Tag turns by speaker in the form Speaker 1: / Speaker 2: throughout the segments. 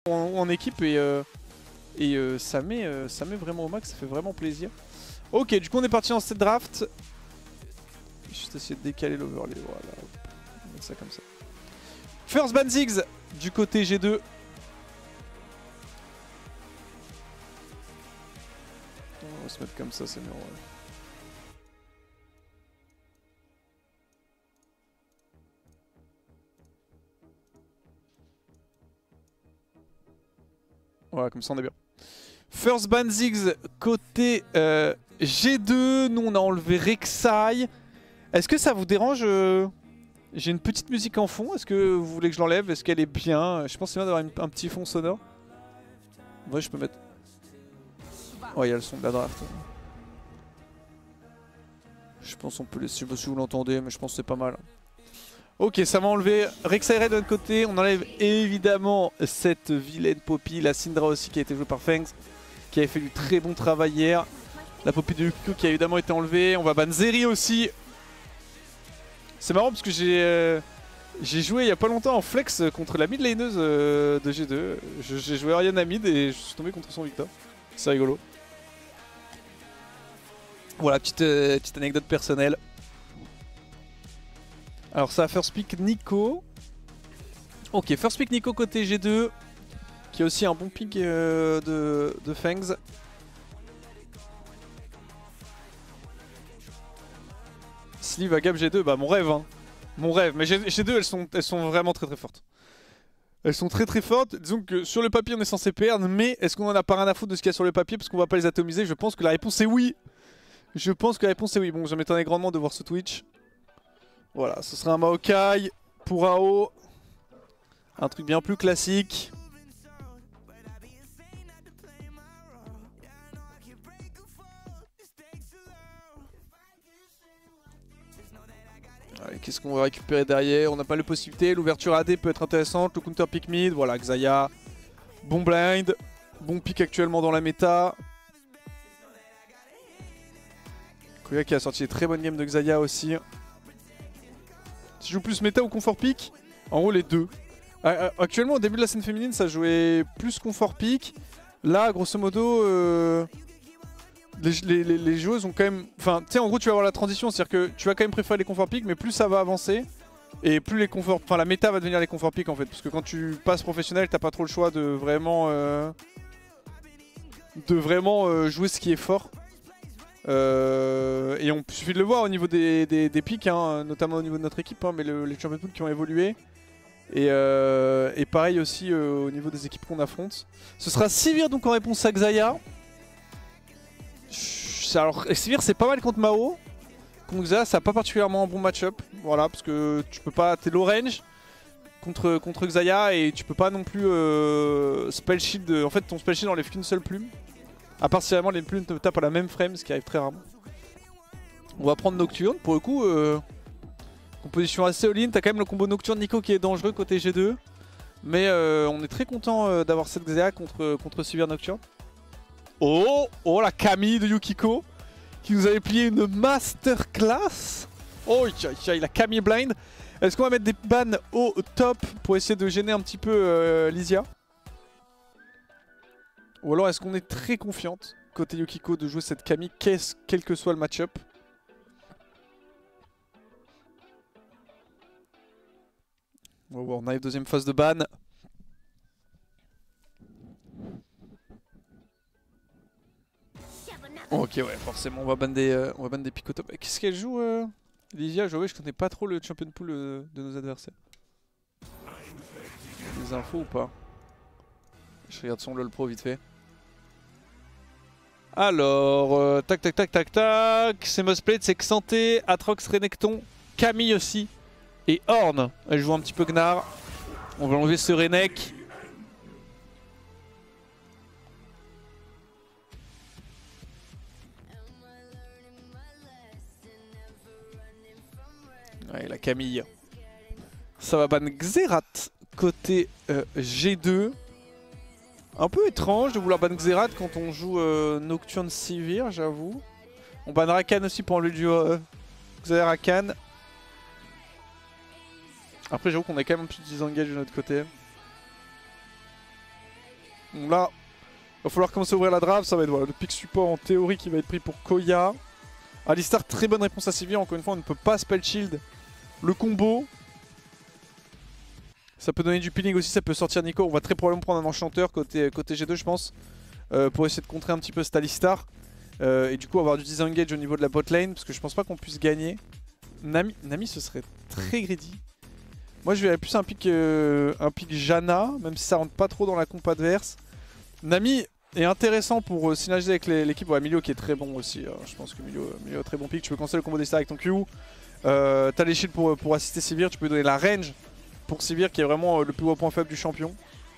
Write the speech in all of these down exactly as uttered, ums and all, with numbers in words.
Speaker 1: en, en équipe et, euh, et euh, ça, met, euh, ça met vraiment au max, ça fait vraiment plaisir. Ok, du coup on est parti dans cette draft. Juste essayer de décaler l'overlay, voilà. On va mettre ça comme ça. First Ban Ziggs du côté G deux. On va se mettre comme ça, c'est mieux. Voilà, comme ça on est bien. First Ban Ziggs côté euh, G deux. Nous on a enlevé Rek'Sai. Est-ce que ça vous dérange euh... J'ai une petite musique en fond. Est-ce que vous voulez que je l'enlève? Est-ce qu'elle est bien? Je pense que c'est bien d'avoir une... un petit fond sonore. Ouais, je peux mettre... Ouais, il y a le son de la draft. Je pense qu'on peut laisser... Je sais pas si vous l'entendez, mais je pense que c'est pas mal. Ok, ça va enlever Rek'Sai Red de notre côté. On enlève évidemment cette vilaine Poppy. La Syndra aussi qui a été jouée par Fangs, qui avait fait du très bon travail hier. La Poppy de Yukiko qui a évidemment été enlevée. On va ban Zeri aussi. C'est marrant parce que j'ai euh, j'ai joué il y a pas longtemps en flex contre la mid laneuse euh, de G deux. J'ai joué Orianna mid et je suis tombé contre son Victor. C'est rigolo. Voilà, petite, euh, petite anecdote personnelle. Alors ça, first pick Nico. Ok, first pick Nico côté G deux. Qui a aussi un bon pick euh, de, de Fangs. Sleeve à Gap G deux, bah mon rêve hein. Mon rêve, mais G deux elles sont, elles sont vraiment très très fortes. Elles sont très très fortes, disons que sur le papier on est censé perdre, mais est-ce qu'on en a pas rien à foutre de ce qu'il y a sur le papier parce qu'on va pas les atomiser? Je pense que la réponse est oui. Je pense que la réponse est oui, bon je m'étonnerais grandement de voir ce Twitch. Voilà, ce sera un Maokai pour A O. Un truc bien plus classique. Qu'est-ce qu'on va récupérer derrière? On n'a pas les possibilités. L'ouverture A D peut être intéressante. Le counter pick mid. Voilà, Xayah. Bon blind. Bon pick actuellement dans la méta. Koya qui a sorti des très bonnes games de Xayah aussi. Tu joues plus méta ou confort pick? En gros, les deux. Actuellement, au début de la scène féminine, ça jouait plus confort pick. Là, grosso modo. Euh... Les, les, les, les joueuses ont quand même... Enfin, tu sais, en gros, tu vas avoir la transition. C'est-à-dire que tu vas quand même préférer les confort pick, mais plus ça va avancer. Et plus les confort... Enfin, la méta va devenir les confort pick, en fait. Parce que quand tu passes professionnel, t'as pas trop le choix de vraiment... Euh... De vraiment euh, jouer ce qui est fort. Euh... Et on suffit de le voir au niveau des, des, des picks, hein, notamment au niveau de notre équipe. Hein, mais le, les champions de pool qui ont évolué. Et, euh... Et pareil aussi euh, au niveau des équipes qu'on affronte. Ce sera Sivir, donc, en réponse à Xayah. Alors, Sivir c'est pas mal contre Mao. Contre Xayah, ça n'a pas particulièrement un bon match-up. Voilà, parce que tu peux pas. T'es low range contre, contre Xayah et tu peux pas non plus euh, spell shield. En fait, ton spell shield enlève qu'une seule plume. À part si vraiment les plumes te tapent à la même frame, ce qui arrive très rarement. On va prendre Nocturne. Pour le coup, euh, composition assez all-in. T'as quand même le combo Nocturne Nico qui est dangereux côté G deux. Mais euh, on est très content euh, d'avoir cette Xayah contre, contre Sivir Nocturne. Oh, oh la Camille de Yukiko qui nous avait plié une masterclass. Oh, la Camille blind. Est-ce qu'on va mettre des bans au top pour essayer de gêner un petit peu euh, Lysia? Ou alors est-ce qu'on est très confiante côté Yukiko de jouer cette Camille, quel que soit le match-up? On arrive deuxième phase de ban. Ok, ouais, forcément, on va ban des, euh, on va ban des pics au top. Qu'est-ce qu'elle joue, euh, Lysia? Je, ouais, je connais pas trop le champion pool euh, de nos adversaires. Des infos ou pas? Je regarde son LoL Pro vite fait. Alors, euh, tac, tac, tac, tac, tac. C'est Mosplate, c'est Xanté, Atrox, Renekton, Camille aussi. Et Ornn. Elle joue un petit peu Gnar. On va enlever ce Renek. Ouais, la Camille. Ça va ban Xerath côté euh, G deux. Un peu étrange de vouloir ban Xerath quand on joue euh, Nocturne Sivir, j'avoue. On ban Rakan aussi pour enlever du euh, Xayah Rakan. Après, j'avoue qu'on a quand même un petit disengage de notre côté. Donc là, il va falloir commencer à ouvrir la draft. Ça va être voilà, le pick support en théorie qui va être pris pour Koya. Alistar, très bonne réponse à Sivir. Encore une fois, on ne peut pas spell shield le combo. Ça peut donner du peeling aussi, ça peut sortir Nico. On va très probablement prendre un enchanteur côté, côté G deux, je pense, euh, pour essayer de contrer un petit peu cet Alistar. Euh, et du coup avoir du disengage au niveau de la bot lane, parce que je pense pas qu'on puisse gagner. Nami, Nami ce serait très greedy. Moi je verrais plus un pick, euh, un pick Janna, même si ça rentre pas trop dans la comp adverse. Nami est intéressant pour euh, synergiser avec l'équipe. Ouais, Milio qui est très bon aussi, hein. Je pense que Milio, Milio a très bon pick. Tu peux canceller le combo des stars avec ton Q. Euh, T'as les shields pour, pour assister Sivir, tu peux donner la range pour Sivir qui est vraiment euh, le plus gros point faible du champion.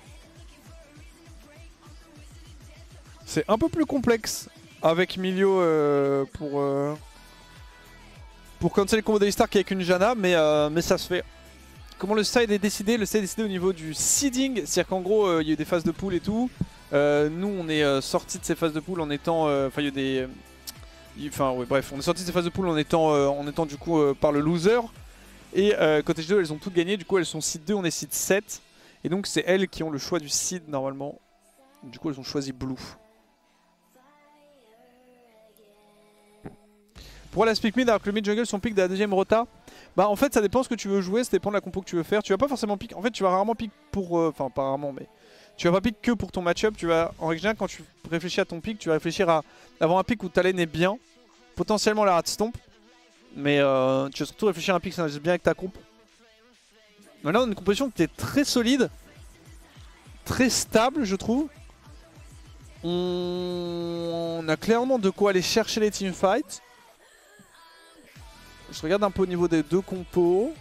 Speaker 1: C'est un peu plus complexe avec Milio euh, pour, euh, pour canceller le combo d'Alistar qu'avec une Janna, mais, euh, mais ça se fait. Comment le side est décidé? Le side est décidé au niveau du seeding, c'est-à-dire qu'en gros il euh, y a eu des phases de pool et tout. Euh, nous on est euh, sorti de ces phases de pool en étant... Enfin euh, il y a des... Enfin ouais, bref, on est sorti de ces phases de pool en étant, euh, en étant du coup euh, par le loser. Et euh, côté G deux elles ont toutes gagné, du coup elles sont seed deux, on est seed sept. Et donc c'est elles qui ont le choix du seed normalement. Du coup elles ont choisi Blue. Pour la pick mid, alors que le mid jungle son pick de la deuxième rota, bah en fait ça dépend ce que tu veux jouer, ça dépend de la compo que tu veux faire. Tu vas pas forcément pick, en fait tu vas rarement pick pour, enfin euh, pas rarement mais tu vas pas pick que pour ton match-up. Tu vas, en règle générale quand tu réfléchis à ton pick, tu vas réfléchir à avoir un pick où ta lane est bien, potentiellement la rat stomp. Mais euh, tu vas surtout réfléchir à un pick qui s'agit bien avec ta comp. Là on a une composition qui est très solide, très stable je trouve. On, on a clairement de quoi aller chercher les teamfights. Je regarde un peu au niveau des deux compos.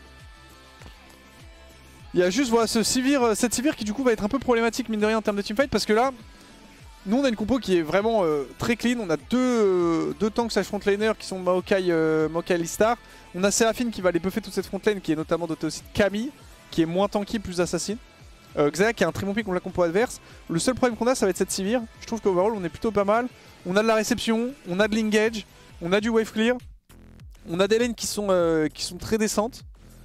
Speaker 1: Il y a juste voilà, ce Sivir, cette Sivir qui du coup va être un peu problématique mine de rien en termes de teamfight, parce que là, nous on a une compo qui est vraiment euh, très clean. On a deux, euh, deux tanks slash frontlaner qui sont Maokai, euh, Maokai Alistar. On a Seraphine qui va aller buffer toute cette frontlane, qui est notamment dotée aussi de Kami, qui est moins tanky, plus assassin. Euh, Xayah qui a un très bon pick contre la compo adverse. Le seul problème qu'on a, ça va être cette Sivir. Je trouve qu'overall on est plutôt pas mal. On a de la réception, on a de l'engage, on a du wave clear. On a des lanes qui sont, euh, qui sont très décentes.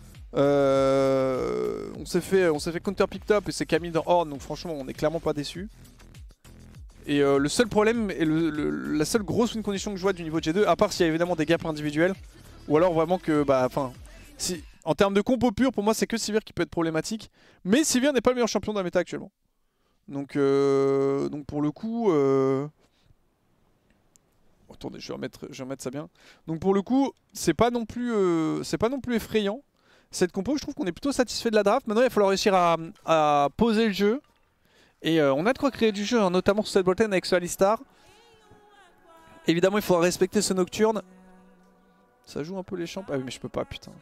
Speaker 1: Euh, on s'est fait, on s'est fait counter pick top et c'est Camille dans Horde, donc franchement on est clairement pas déçu. Et euh, le seul problème et le, le, la seule grosse win condition que je vois du niveau de G deux, à part s'il y a évidemment des gaps individuels, ou alors vraiment que, bah, enfin, si, en termes de compo pur, pour moi c'est que Sivir qui peut être problématique. Mais Sivir n'est pas le meilleur champion de la méta actuellement. Donc, euh, donc pour le coup. Euh... Attendez, je vais, remettre, je vais remettre ça bien. Donc pour le coup, c'est pas non plus, euh, c'est pas non plus effrayant. Cette compo, je trouve qu'on est plutôt satisfait de la draft. Maintenant, il va falloir réussir à, à poser le jeu. Et euh, on a de quoi créer du jeu, hein, notamment sur cette botlane avec ce Alistar. Évidemment, il faudra respecter ce Nocturne. Ça joue un peu les champs. Ah oui, mais je peux pas, putain.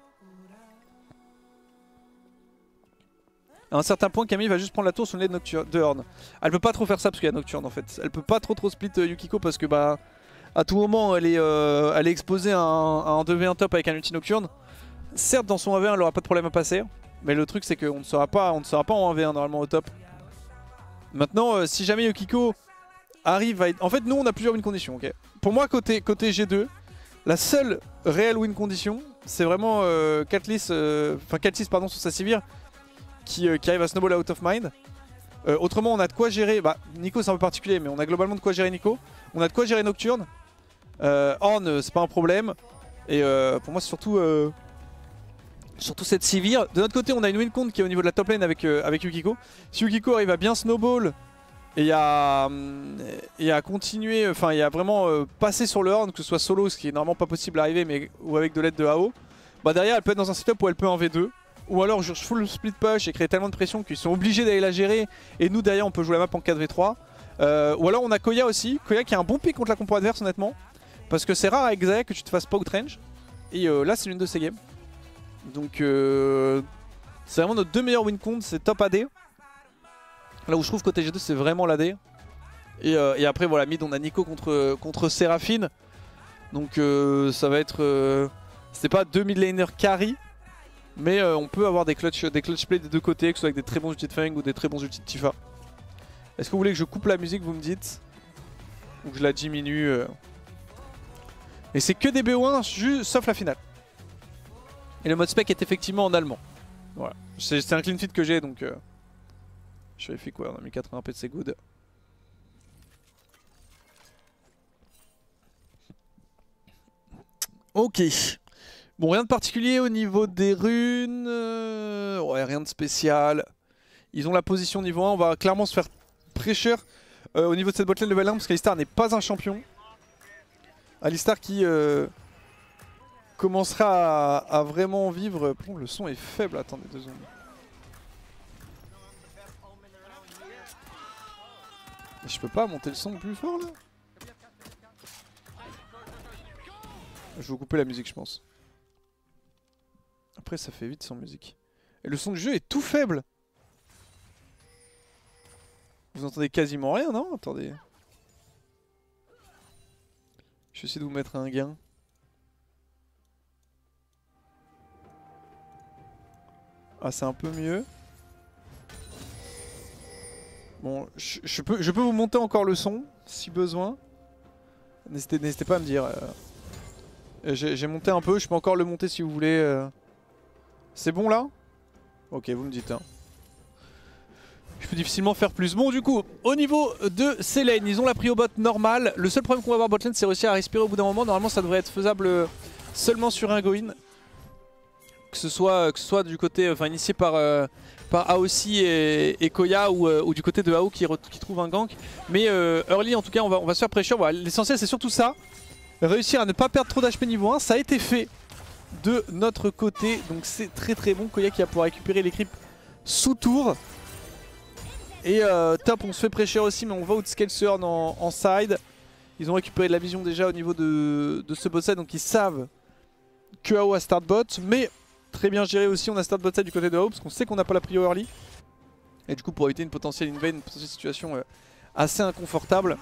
Speaker 1: À un certain point, Camille va juste prendre la tour sur le nez de, Nocturne, de Horde. Elle peut pas trop faire ça parce qu'il y a Nocturne en fait. Elle peut pas trop trop split euh, Yukiko parce que bah à tout moment elle est, euh, elle est exposée à un, à un deux v un top avec un ulti Nocturne. Certes dans son un v un elle aura pas de problème à passer. Mais le truc c'est qu'on ne sera pas, on ne sera pas en un v un normalement au top. Maintenant euh, si jamais Yukiko arrive à être... En fait nous on a plusieurs win conditions, ok. Pour moi côté, côté G deux, la seule réelle win condition c'est vraiment euh, Katliss, euh, enfin Katliss pardon sur sa Sivir. Qui, euh, qui arrive à snowball out of mind. Euh, autrement on a de quoi gérer, bah Nico c'est un peu particulier mais on a globalement de quoi gérer Nico. On a de quoi gérer Nocturne. euh, Horn euh, c'est pas un problème. Et euh, pour moi c'est surtout euh, surtout cette Sivir. De notre côté on a une win count qui est au niveau de la top lane avec, euh, avec Yukiko. Si Yukiko arrive à bien snowball et à, et à continuer, enfin et à vraiment euh, passer sur le Horn, que ce soit solo ce qui est normalement pas possible à arriver mais ou avec de l'aide de A O, bah derrière elle peut être dans un setup où elle peut en V deux. Ou alors je full split push et créer tellement de pression qu'ils sont obligés d'aller la gérer. Et nous derrière on peut jouer la map en quatre v trois. euh, Ou alors on a Koya aussi. Koya qui a un bon pick contre la compo adverse honnêtement. Parce que c'est rare avec Xayah que tu te fasses pas outrange. Et euh, là c'est l'une de ces games. Donc euh, c'est vraiment nos deux meilleurs win count, c'est top A D. Là où je trouve côté G deux c'est vraiment l'A D. Et, euh, et après voilà mid on a Nico contre, contre Seraphine. Donc euh, ça va être... Euh, c'est pas deux mid laners carry. Mais euh, on peut avoir des clutch, des clutch plays des deux côtés, que ce soit avec des très bons ultis de Fang ou des très bons ultis de Tifa. Est-ce que vous voulez que je coupe la musique, vous me dites? Ou que je la diminue euh... Et c'est que des B O un, sauf la finale. Et le mode spec est effectivement en allemand. Voilà. C'est un clean feed que j'ai donc... Euh... Je vérifie quoi, on a mis quatre-vingts P, c'est good. Ok. Bon, rien de particulier au niveau des runes. Euh... Ouais, rien de spécial. Ils ont la position niveau un, on va clairement se faire pressure euh, au niveau de cette botlane level un parce qu'Alistar n'est pas un champion. Alistar qui euh, commencera à, à vraiment vivre... Bon, le son est faible, attendez deux secondes. Je peux pas monter le son plus fort là? Je vais vous couper la musique je pense. Après ça fait vite sans musique. Et le son du jeu est tout faible. Vous entendez quasiment rien non? Attendez. Je vais essayer de vous mettre un gain. Ah c'est un peu mieux. Bon, je, je, peux, je peux vous monter encore le son, si besoin. N'hésitez pas à me dire. Euh, J'ai monté un peu, je peux encore le monter si vous voulez. Euh. C'est bon là? Ok, vous me dites. Hein. Je peux difficilement faire plus. Bon, du coup, au niveau de ces lanes, ils ont la prio bot normale. Le seul problème qu'on va avoir bot lane, c'est réussir à respirer au bout d'un moment. Normalement, ça devrait être faisable seulement sur un go-in. Que ce soit, que ce soit du côté, enfin initié par, euh, par A O C et, et Koya ou, euh, ou du côté de A O qui, qui trouve un gank. Mais euh, early en tout cas on va, on va se faire pressure. Voilà, l'essentiel c'est surtout ça. Réussir à ne pas perdre trop d'H P niveau un. Ça a été fait de notre côté. Donc c'est très très bon. Koya qui va pouvoir récupérer les creeps sous tour. Et euh, top, on se fait pressure aussi mais on va outscale ce Horn en, en side. Ils ont récupéré de la vision déjà au niveau de, de ce bot side. Donc ils savent que A O a start bot. Mais très bien géré aussi, on a start bot side du côté de A O parce qu'on sait qu'on n'a pas la prio early. Et du coup pour éviter une potentielle invade, une potentielle situation euh, assez inconfortable,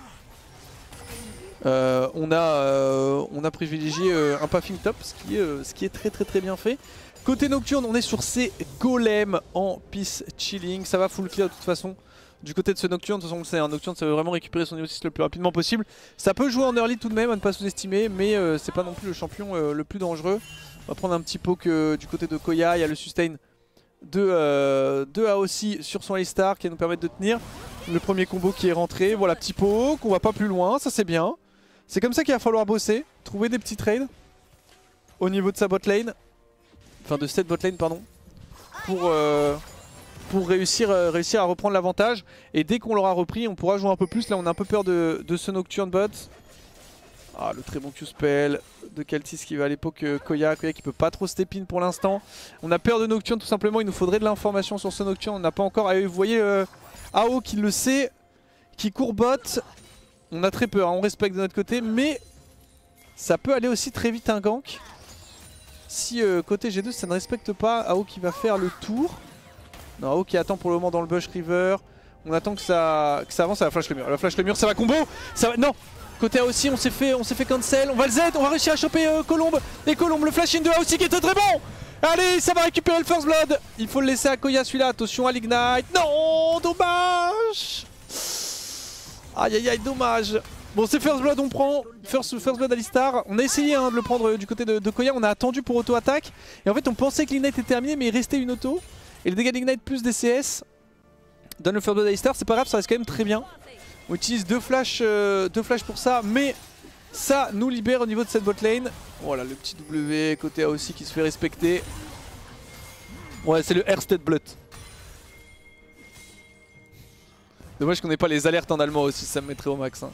Speaker 1: euh, on, a, euh, on a privilégié euh, un pathing top, ce qui, est, euh, ce qui est très très très bien fait. Côté nocturne, on est sur ces golems en peace chilling, ça va full clear de toute façon. Du côté de ce nocturne, de toute façon on le sait, un nocturne ça veut vraiment récupérer son niveau six le plus rapidement possible. Ça peut jouer en early tout de même, à ne pas sous-estimer, mais euh, c'est pas non plus le champion euh, le plus dangereux. On va prendre un petit poke euh, du côté de Koya, il y a le sustain de, euh, de A O C sur son Alistar qui va nous permettre de tenir. Le premier combo qui est rentré, voilà petit poke, on va pas plus loin, ça c'est bien. C'est comme ça qu'il va falloir bosser, trouver des petits trades au niveau de sa botlane, enfin de cette botlane pardon, pour, euh, pour réussir, euh, réussir à reprendre l'avantage. Et dès qu'on l'aura repris, on pourra jouer un peu plus, là on a un peu peur de, de ce Nocturne bot. Ah, le très bon Q-spell de Kaltis qui va à l'époque euh, Koya. Koya qui peut pas trop step in pour l'instant. On a peur de Nocturne tout simplement. Il nous faudrait de l'information sur ce Nocturne. On n'a pas encore. Vous voyez euh, A O qui le sait, qui court bot. On a très peur. Hein. On respecte de notre côté. Mais ça peut aller aussi très vite un gank. Si euh, côté G deux ça ne respecte pas. A O qui va faire le tour. Non, A O qui attend pour le moment dans le Bush River. On attend que ça, que ça avance. Ça va flash le mur. Elle va flash le mur. Ça va combo. Ça va... Non. Côté A O C, on s'est fait, on s'est fait cancel, on va le Z, on va réussir à choper euh, Colombe. Et Colombe, le flash in de A O C qui était très bon. Allez, ça va récupérer le first blood. Il faut le laisser à Koya celui-là, attention à l'ignite. Non, dommage. Aïe aïe aïe, dommage. Bon, c'est first blood, on prend, first, first blood Alistar. On a essayé hein, de le prendre euh, du côté de, de Koya, on a attendu pour auto-attaque. Et en fait, on pensait que l'ignite était terminé, mais il restait une auto. Et le dégât d'ignite plus des C S donne le first blood Alistar, c'est pas grave, ça reste quand même très bien. On utilise deux flashs, euh, deux flashs pour ça, mais ça nous libère au niveau de cette botlane. Voilà le petit W côté A O C qui se fait respecter. Ouais, c'est le Hersted Blood. Dommage qu'on n'ait pas les alertes en allemand aussi, ça me mettrait au max. Hein.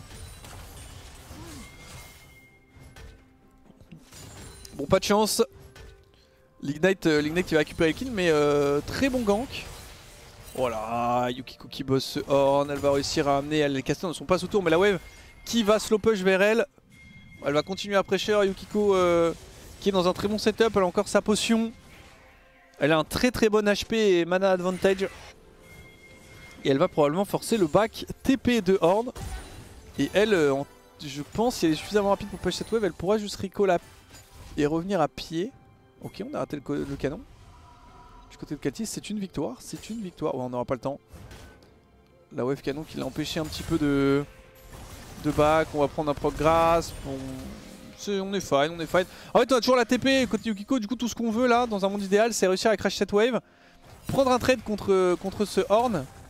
Speaker 1: Bon, pas de chance. L'ignite euh, l'Ignite qui va récupérer le kill, mais euh, très bon gank. Voilà, Yukiko qui bosse ce Horn, elle va réussir à amener, les casters ne sont pas sous tour mais la wave qui va slow push vers elle. Elle va continuer à pressure, Yukiko euh, qui est dans un très bon setup, elle a encore sa potion. Elle a un très très bon H P et mana advantage. Et elle va probablement forcer le back T P de Horn. Et elle, euh, en, je pense, si elle est suffisamment rapide pour push cette wave, elle pourra juste recall à, et revenir à pied. Ok, on a raté le, le canon. Du côté de Kaltis, c'est une victoire, c'est une victoire. Ouais, on n'aura pas le temps. La wave canon qui l'a empêché un petit peu de, de back. On va prendre un proc grâce. Bon, est, on est fine, on est fine. En fait, on a toujours la T P côté Yukiko. Du coup, tout ce qu'on veut là, dans un monde idéal, c'est réussir à crash cette wave. Prendre un trade contre, contre ce Horn.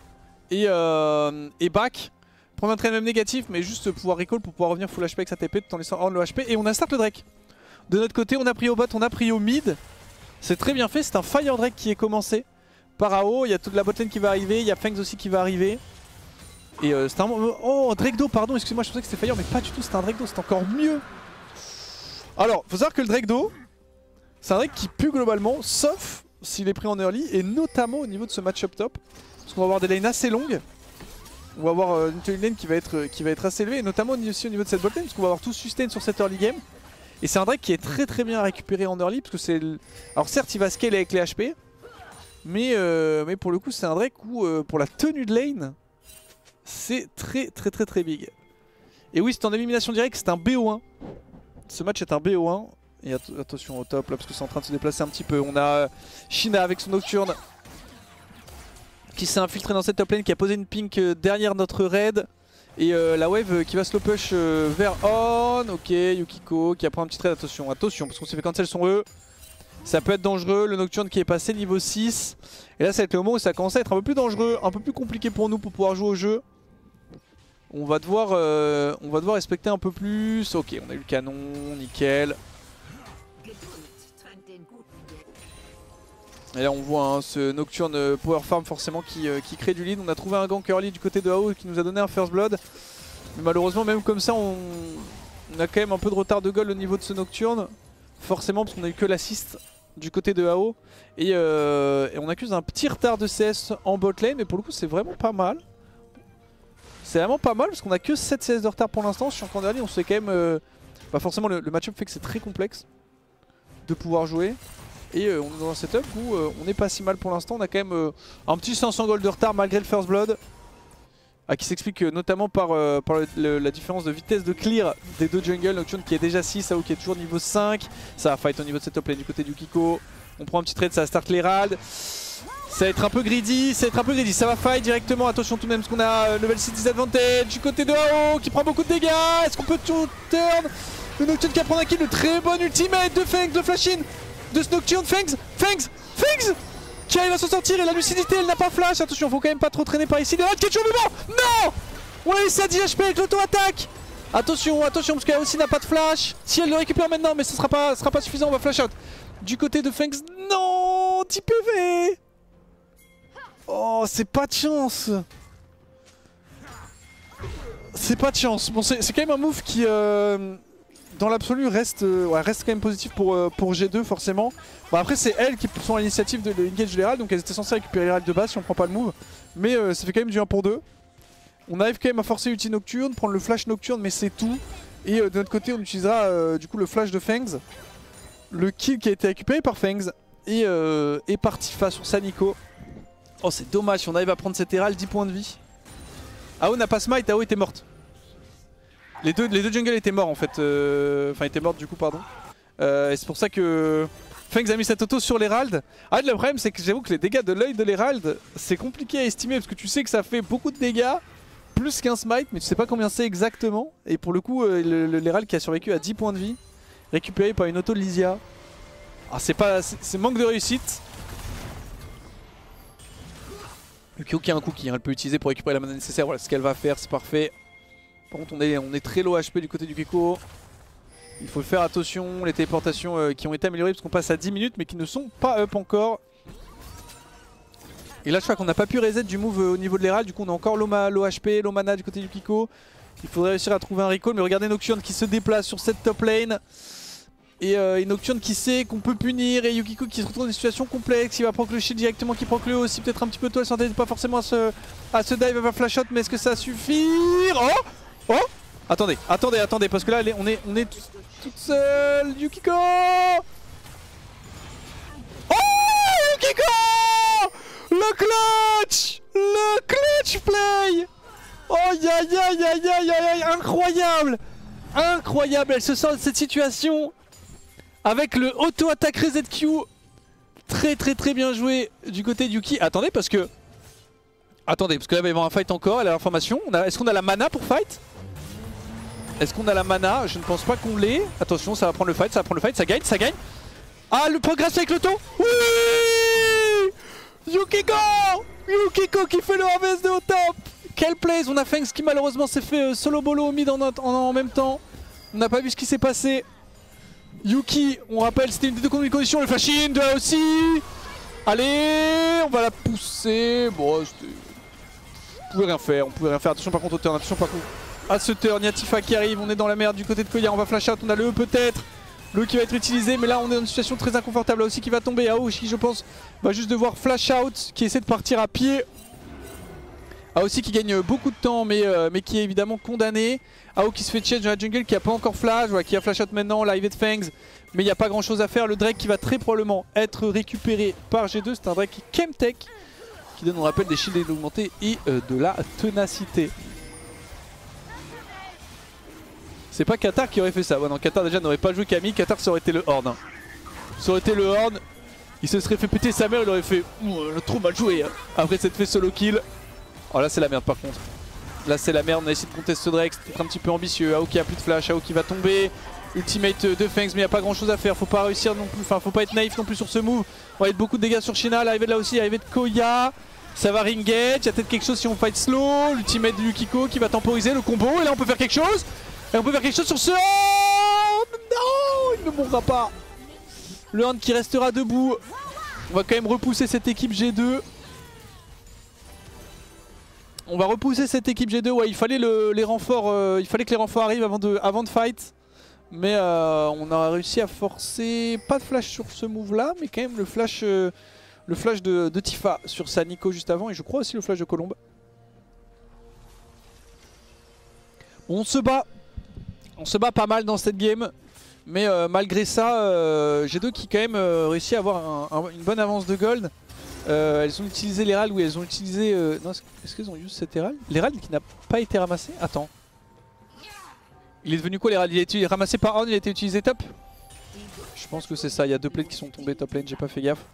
Speaker 1: et, euh, et back. Prendre un train même négatif, mais juste pouvoir recall pour pouvoir revenir full H P avec sa T P tout en laissant hors le H P. Et on a start le Drake. De notre côté, on a pris au bot, on a pris au mid. C'est très bien fait, c'est un Fire Drake qui est commencé par A O. Il y a toute la botlane qui va arriver, il y a Fangs aussi qui va arriver. Et euh, c'est un... Oh, Drake d'eau, pardon, excuse-moi, je pensais que c'était Fire, mais pas du tout, c'est un Drake d'eau, c'est encore mieux. Alors, faut savoir que le Drake d'eau, c'est un Drake qui pue globalement, sauf s'il est pris en early, et notamment au niveau de ce match-up top. Parce qu'on va avoir des lanes assez longues. On va avoir euh, une lane qui va, être, qui va être assez élevée, et notamment aussi au niveau de cette botlane, parce qu'on va avoir tout sustain sur cette early game. Et c'est un Drake qui est très très bien récupéré en early, parce que c'est... Le... Alors certes, il va scale avec les H P, mais, euh, mais pour le coup, c'est un Drake où, euh, pour la tenue de lane, c'est très très très très big. Et oui, c'est en élimination directe, c'est un B O un. Ce match est un B O un. Et att attention au top là, parce que c'est en train de se déplacer un petit peu. On a Shina avec son Nocturne qui s'est infiltré dans cette top lane, qui a posé une pink derrière notre raid. Et euh, la wave qui va slow push euh, vers on. Ok, Yukiko qui a pris un petit raid. Attention, attention, parce qu'on s'est fait cancel son E. Ça peut être dangereux. Le Nocturne qui est passé niveau six. Et là, ça va être le moment où ça commence à être un peu plus dangereux, un peu plus compliqué pour nous pour pouvoir jouer au jeu. On va devoir, euh, on va devoir respecter un peu plus. Ok, on a eu le canon, nickel. Et là on voit hein, ce Nocturne Power Farm forcément qui, euh, qui crée du lead. On a trouvé un gank early du côté de A O qui nous a donné un first blood. Mais malheureusement même comme ça on, on a quand même un peu de retard de goal au niveau de ce Nocturne. Forcément parce qu'on a eu que l'assist du côté de A O. Et, euh, et on accuse un petit retard de C S en bot lane. Mais pour le coup c'est vraiment pas mal. C'est vraiment pas mal parce qu'on a que sept C S de retard pour l'instant. Sur en early on se fait quand même... Euh, bah forcément le, le match-up fait que c'est très complexe de pouvoir jouer. Et euh, on est dans un setup où euh, on n'est pas si mal pour l'instant. On a quand même euh, un petit cinq cents gold de retard malgré le first blood. Ah, qui s'explique euh, notamment par, euh, par le, le, la différence de vitesse de clear des deux jungles. Nocturne qui est déjà six, A O qui est toujours niveau cinq. Ça va fight au niveau de cette top lane du côté du Kiko. On prend un petit trade, ça va start l'Herald. Ça va être un peu greedy, ça va être un peu greedy. Ça va fight directement, attention tout de même parce qu'on a euh, level six disadvantage du côté de A O qui prend beaucoup de dégâts. Est-ce qu'on peut tout turn? Le Nocturne qui va prendre un kill, le très bon ultimate de Fangs, de flash-in de ce Nocturne. Fangs, Fangs, Fangs qui arrive à s'en sortir et la lucidité elle n'a pas flash. Attention, faut quand même pas trop traîner par ici. Des qui est toujours vivant. Non, on l'a laissé à dix H P avec l'auto-attaque. Attention, attention parce qu'elle aussi n'a pas de flash. Si elle le récupère maintenant, mais ce sera pas, ce sera pas suffisant, on va flash out. Du côté de Fangs, non, dix P V. Oh, c'est pas de chance. C'est pas de chance. Bon, c'est quand même un move qui, euh, dans l'absolu, reste, euh, ouais, reste quand même positif pour, euh, pour G deux, forcément. Bon, après, c'est elles qui sont à l'initiative de l'engage de l'Herald, donc elles étaient censées récupérer l'Herald de base si on prend pas le move. Mais euh, ça fait quand même du un pour deux. On arrive quand même à forcer Ulti Nocturne, prendre le flash Nocturne, mais c'est tout. Et euh, de notre côté, on utilisera euh, du coup le flash de Fangs. Le kill qui a été récupéré par Fangs et, euh, est parti face sur Saniko. Oh, c'est dommage, si on arrive à prendre cet Herald, dix points de vie. A O n'a pas smite, A O était morte. Les deux, les deux jungles étaient morts en fait. Enfin, euh, étaient mortes du coup, pardon. Euh, et c'est pour ça que Fangs a mis cette auto sur l'Herald. Ah, le problème, c'est que j'avoue que les dégâts de l'œil de l'Herald, c'est compliqué à estimer parce que tu sais que ça fait beaucoup de dégâts, plus qu'un smite, mais tu sais pas combien c'est exactement. Et pour le coup, euh, l'Herald qui a survécu à dix points de vie, récupéré par une auto de Lysia. Ah, c'est pas. C'est manque de réussite. Yukiko qui a un cookie, hein, elle peut utiliser pour récupérer la mana nécessaire, voilà ce qu'elle va faire, c'est parfait. Par contre on est, on est très low H P du côté du Kiko. Il faut faire attention, les téléportations euh, qui ont été améliorées parce qu'on passe à dix minutes mais qui ne sont pas up encore. Et là je crois qu'on n'a pas pu reset du move euh, au niveau de l'Herald, du coup on a encore low, low H P, low mana du côté du Kiko. Il faudrait réussir à trouver un recall, mais regardez Nocturne qui se déplace sur cette top lane. Et, euh, et Nocturne qui sait qu'on peut punir, et Yukiko qui se retrouve dans une situation complexe. Il va prendre le shield directement, qui prend que le haut aussi, peut-être un petit peu tôt. Elle s'entendait pas forcément à ce, à ce dive, elle va flash out, mais est-ce que ça suffit? Oh, oh, attendez, attendez, attendez, parce que là on est, on est toute tout seule. Yukiko. Oh, Yukiko, le clutch, le clutch play. Oh, aïe aïe aïe aïe aïe aïe, incroyable, incroyable. Elle se sort de cette situation avec le auto-attaque reset Q. Très très très bien joué du côté de Yuki. Attendez parce que... Attendez parce que là il va y avoir un fight encore. Elle a l'information. Est-ce qu'on a la mana pour fight? Est-ce qu'on a la mana? Je ne pense pas qu'on l'ait. Attention, ça va prendre le fight, ça va prendre le fight, ça gagne, ça gagne. Ah, le progrès avec l'auto. Oui, Yukiko Yukiko qui fait le R V S de au top. Quel plays. On a Fangs qui malheureusement s'est fait euh, solo bolo au mid en, en, en même temps. On n'a pas vu ce qui s'est passé. Yuki, on rappelle, c'était une des deux conditions. Le flash in de là aussi. Allez, on va la pousser. Bon, on pouvait rien faire, on pouvait rien faire. Attention par contre au turn, attention par contre à ce turn. Il y a Tifa qui arrive, on est dans la merde du côté de Koya. On va flash out, on a le E peut-être. Le E qui va être utilisé, mais là on est dans une situation très inconfortable. Aussi qui va tomber. Aoshi, je pense, va juste devoir flash out, qui essaie de partir à pied. Aoshi qui gagne beaucoup de temps, mais, euh, mais qui est évidemment condamné. Ao qui se fait change dans la jungle, qui a pas encore flash, voilà, qui a flash out maintenant, l'arrivée de Fangs. Mais il n'y a pas grand chose à faire. Le Drake qui va très probablement être récupéré par G deux. C'est un Drake Chemtech qui donne, on rappelle, des shields augmentés et euh, de la ténacité. C'est pas Qatar qui aurait fait ça. Ouais, non, Qatar déjà n'aurait pas joué Camille. Qatar ça aurait été le Horde. Hein. Ça aurait été le Horde. Il se serait fait péter sa mère. Il aurait fait oh, trop mal joué. Hein. Après s'être fait solo kill. Oh là c'est la merde par contre. Là c'est la merde. On a essayé de contester ce Drake. C'était un petit peu ambitieux. Ao qui a plus de flash. Ao qui va tomber. Ultimate de Fangs, mais il n'y a pas grand chose à faire. Faut pas réussir non plus. Enfin, faut pas être naïf non plus sur ce move. On va être beaucoup de dégâts sur Shina. L'arrivée de là aussi. L'arrivée de Koya. Ça va ring edge. Il y a peut-être quelque chose si on fight slow. L'ultimate de Yukiko qui va temporiser le combo. Et là on peut faire quelque chose. Et on peut faire quelque chose sur ce... Oh non, il ne mourra pas. Le Hand qui restera debout. On va quand même repousser cette équipe G deux. On va repousser cette équipe G deux. Ouais, il fallait le, les renforts, euh, il fallait que les renforts arrivent avant de, avant de fight. Mais euh, on a réussi à forcer. Pas de flash sur ce move là, mais quand même le flash, euh, le flash de, de Tifa sur sa Nico juste avant. Et je crois aussi le flash de Colombe. On se bat. On se bat pas mal dans cette game. Mais euh, malgré ça, euh, G deux qui quand même euh, réussit à avoir un, un, une bonne avance de gold. Euh, elles ont utilisé l'Herald, oui elles ont utilisé... Euh, non, est-ce qu'elles ont usé cet Herald? L'Herald qui n'a pas été ramassé? Attends. Il est devenu quoi l'Herald? Il a été ramassé par Horn, il a été utilisé top? Je pense que c'est ça, il y a deux plates qui sont tombées top lane, j'ai pas fait gaffe.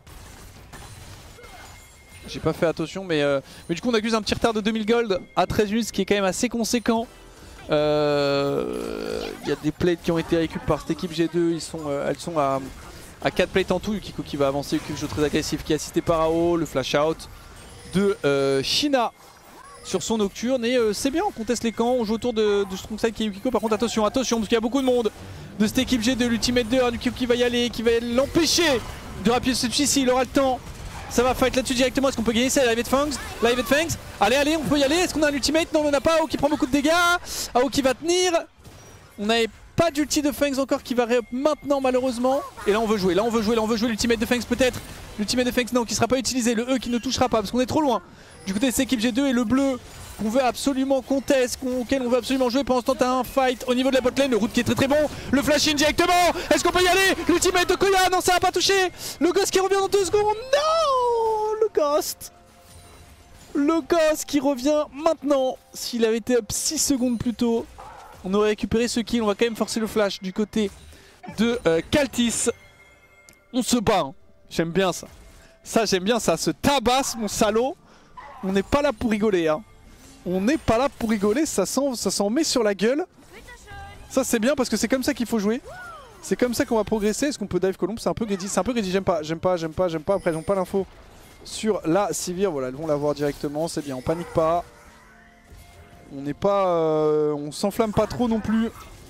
Speaker 1: J'ai pas fait attention mais, euh, mais du coup on accuse un petit retard de deux mille gold à treize minutes, ce qui est quand même assez conséquent. Il euh, y a des plates qui ont été récupérées par cette équipe G deux, ils sont, euh, elles sont à, à quatre plates en tout. Yukiko qui va avancer, Yukiko joue très agressif, qui est assisté par Ao, le flash out de euh, Shina sur son Nocturne. Et euh, c'est bien, on conteste les camps, on joue autour de, de Strongside qui est Yukiko. Par contre attention, attention, parce qu'il y a beaucoup de monde de cette équipe G deux, l'ultimate de Yukiko qui va y aller, qui va l'empêcher de rappuyer celui-ci, il aura le temps. Ça va fight là-dessus directement, est-ce qu'on peut gagner? C'est l'arrivée de Fangs, l'arrivée de Fangs. Allez, allez, on peut y aller, est-ce qu'on a un ultimate? Non, on n'en a pas, Ao qui prend beaucoup de dégâts. Ao qui va tenir. On n'avait pas d'ulti de Fangs encore qui va réup maintenant malheureusement. Et là on veut jouer, là on veut jouer, là on veut jouer l'ultimate de Fangs peut-être. L'ultimate de Fangs non, qui sera pas utilisé, le E qui ne touchera pas parce qu'on est trop loin. Du côté de cette équipe G deux et le bleu qu'on veut absolument conteste, auquel on veut absolument jouer. Pendant ce temps t'as un fight au niveau de la botlane, le route qui est très très bon. Le flash in directement, est-ce qu'on peut y aller? L'ultimate de Koya, non ça va pas toucher. Le Ghost qui revient dans deux secondes, non. Le Ghost Le Ghost qui revient maintenant. S'il avait été up six secondes plus tôt, on aurait récupéré ce kill. On va quand même forcer le flash du côté de euh, Kaltis. On se bat, hein. J'aime bien ça. Ça j'aime bien ça, se tabasse mon salaud. On n'est pas là pour rigoler hein. On n'est pas là pour rigoler, ça s'en ça s'en met sur la gueule. Ça c'est bien parce que c'est comme ça qu'il faut jouer. C'est comme ça qu'on va progresser. Est-ce qu'on peut dive Colombe? C'est un peu greedy, c'est un peu greedy, j'aime pas, j'aime pas, j'aime pas, j'aime pas. Après ils n'ont pas l'info sur la Sivir, voilà, elles vont la voir directement, c'est bien, on panique pas. On n'est pas... Euh, on s'enflamme pas trop non plus.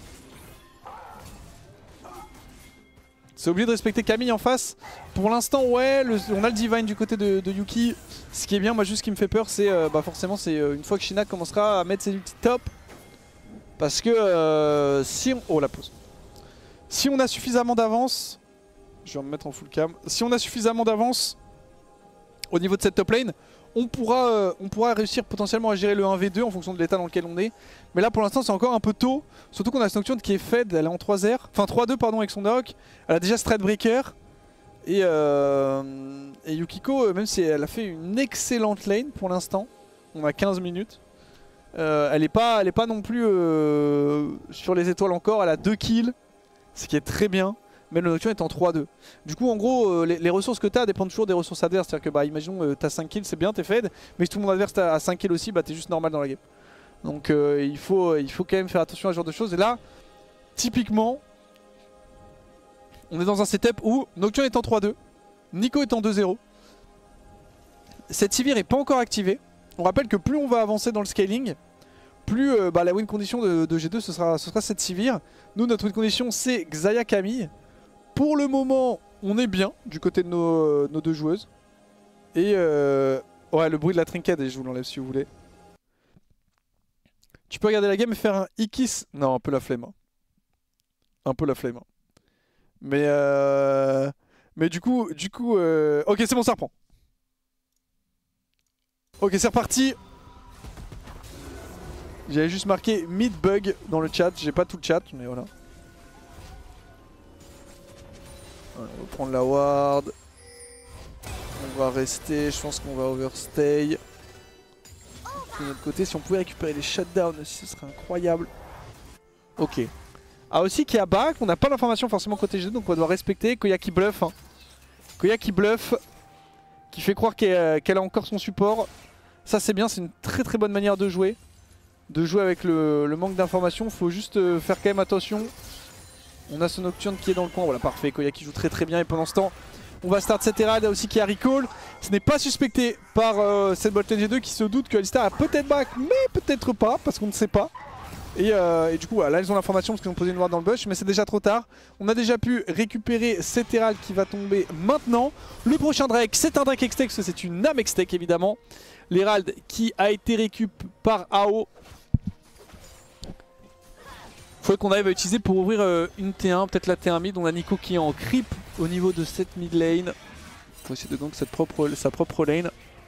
Speaker 1: C'est obligé de respecter Camille en face. Pour l'instant, ouais, le, on a le Divine du côté de, de Yuki. Ce qui est bien, moi juste ce qui me fait peur, c'est euh, bah forcément, c'est euh, une fois que Shina commencera à mettre ses ultis top. Parce que euh, si on... Oh, la pause. Si on a suffisamment d'avance... Je vais me mettre en full cam. Si on a suffisamment d'avance au niveau de cette top lane, on pourra, euh, on pourra réussir potentiellement à gérer le un v deux en fonction de l'état dans lequel on est. Mais là pour l'instant c'est encore un peu tôt. Surtout qu'on a cette Nocturne qui est fed, elle est en trois R. Enfin trois deux pardon avec son Doc. Elle a déjà Stradebreaker. Et, euh, et Yukiko, même si elle a fait une excellente lane pour l'instant, on a quinze minutes. Euh, elle n'est pas, elle est pas non plus euh, sur les étoiles encore, elle a deux kills. Ce qui est très bien. Mais le Nocturne est en trois deux. Du coup en gros euh, les, les ressources que tu as dépendent toujours des ressources adverses. C'est à dire que bah imaginons euh, t'as cinq kills, c'est bien, t'es fed. Mais si tout le monde adverse a cinq kills aussi, bah t'es juste normal dans la game. Donc euh, il, faut, il faut quand même faire attention à ce genre de choses. Et là, typiquement, on est dans un setup où Nocturne est en trois deux, Nico est en deux zéro. cette Sivir est pas encore activée. On rappelle que plus on va avancer dans le scaling, plus euh, bah, la win condition de, de G deux ce sera, ce sera cette Sivir. Nous notre win condition c'est Xayah Camille. Pour le moment on est bien du côté de nos, euh, nos deux joueuses. Et euh... ouais, le bruit de la trinket, et je vous l'enlève si vous voulez. Tu peux regarder la game et faire un Ikis. Non, un peu la flemme. Un peu la flemme. Mais euh... Mais du coup, du coup... Euh... Ok, c'est bon, ça reprend. Ok, c'est reparti. J'avais juste marqué mid bug dans le chat. J'ai pas tout le chat, mais voilà. Voilà, on va prendre la ward. On va rester, je pense qu'on va overstay. De notre côté, si on pouvait récupérer les shutdowns aussi, ce serait incroyable. Ok. Ah aussi qui a back, on n'a pas l'information forcément côté G deux, donc on doit respecter. Koya qui bluffe. Hein. Koya qui bluffe. Qui fait croire qu'elle qu'elle a encore son support. Ça c'est bien, c'est une très très bonne manière de jouer. De jouer avec le, le manque d'informations. Faut juste faire quand même attention. On a ce Nocturne qui est dans le coin. Voilà, parfait. Koya qui joue très très bien. Et pendant ce temps, on va start cette Herald aussi qui a recall. Ce n'est pas suspecté par euh, cette botlane G deux qui se doute que Alistar a peut-être back, mais peut-être pas, parce qu'on ne sait pas. Et, euh, et du coup, voilà, là ils ont l'information parce qu'ils ont posé une ward dans le bush, mais c'est déjà trop tard. On a déjà pu récupérer cette Herald qui va tomber maintenant. Le prochain Drake, c'est un Drake Hextech, parce que c'est une âme Hextech évidemment. L'Herald qui a été récup par A O. Faudrait qu'on arrive à utiliser pour ouvrir euh, une T un, peut-être la T un mid. On a Nico qui est en creep au niveau de cette mid lane. Faut essayer de gank cette propre, sa propre lane.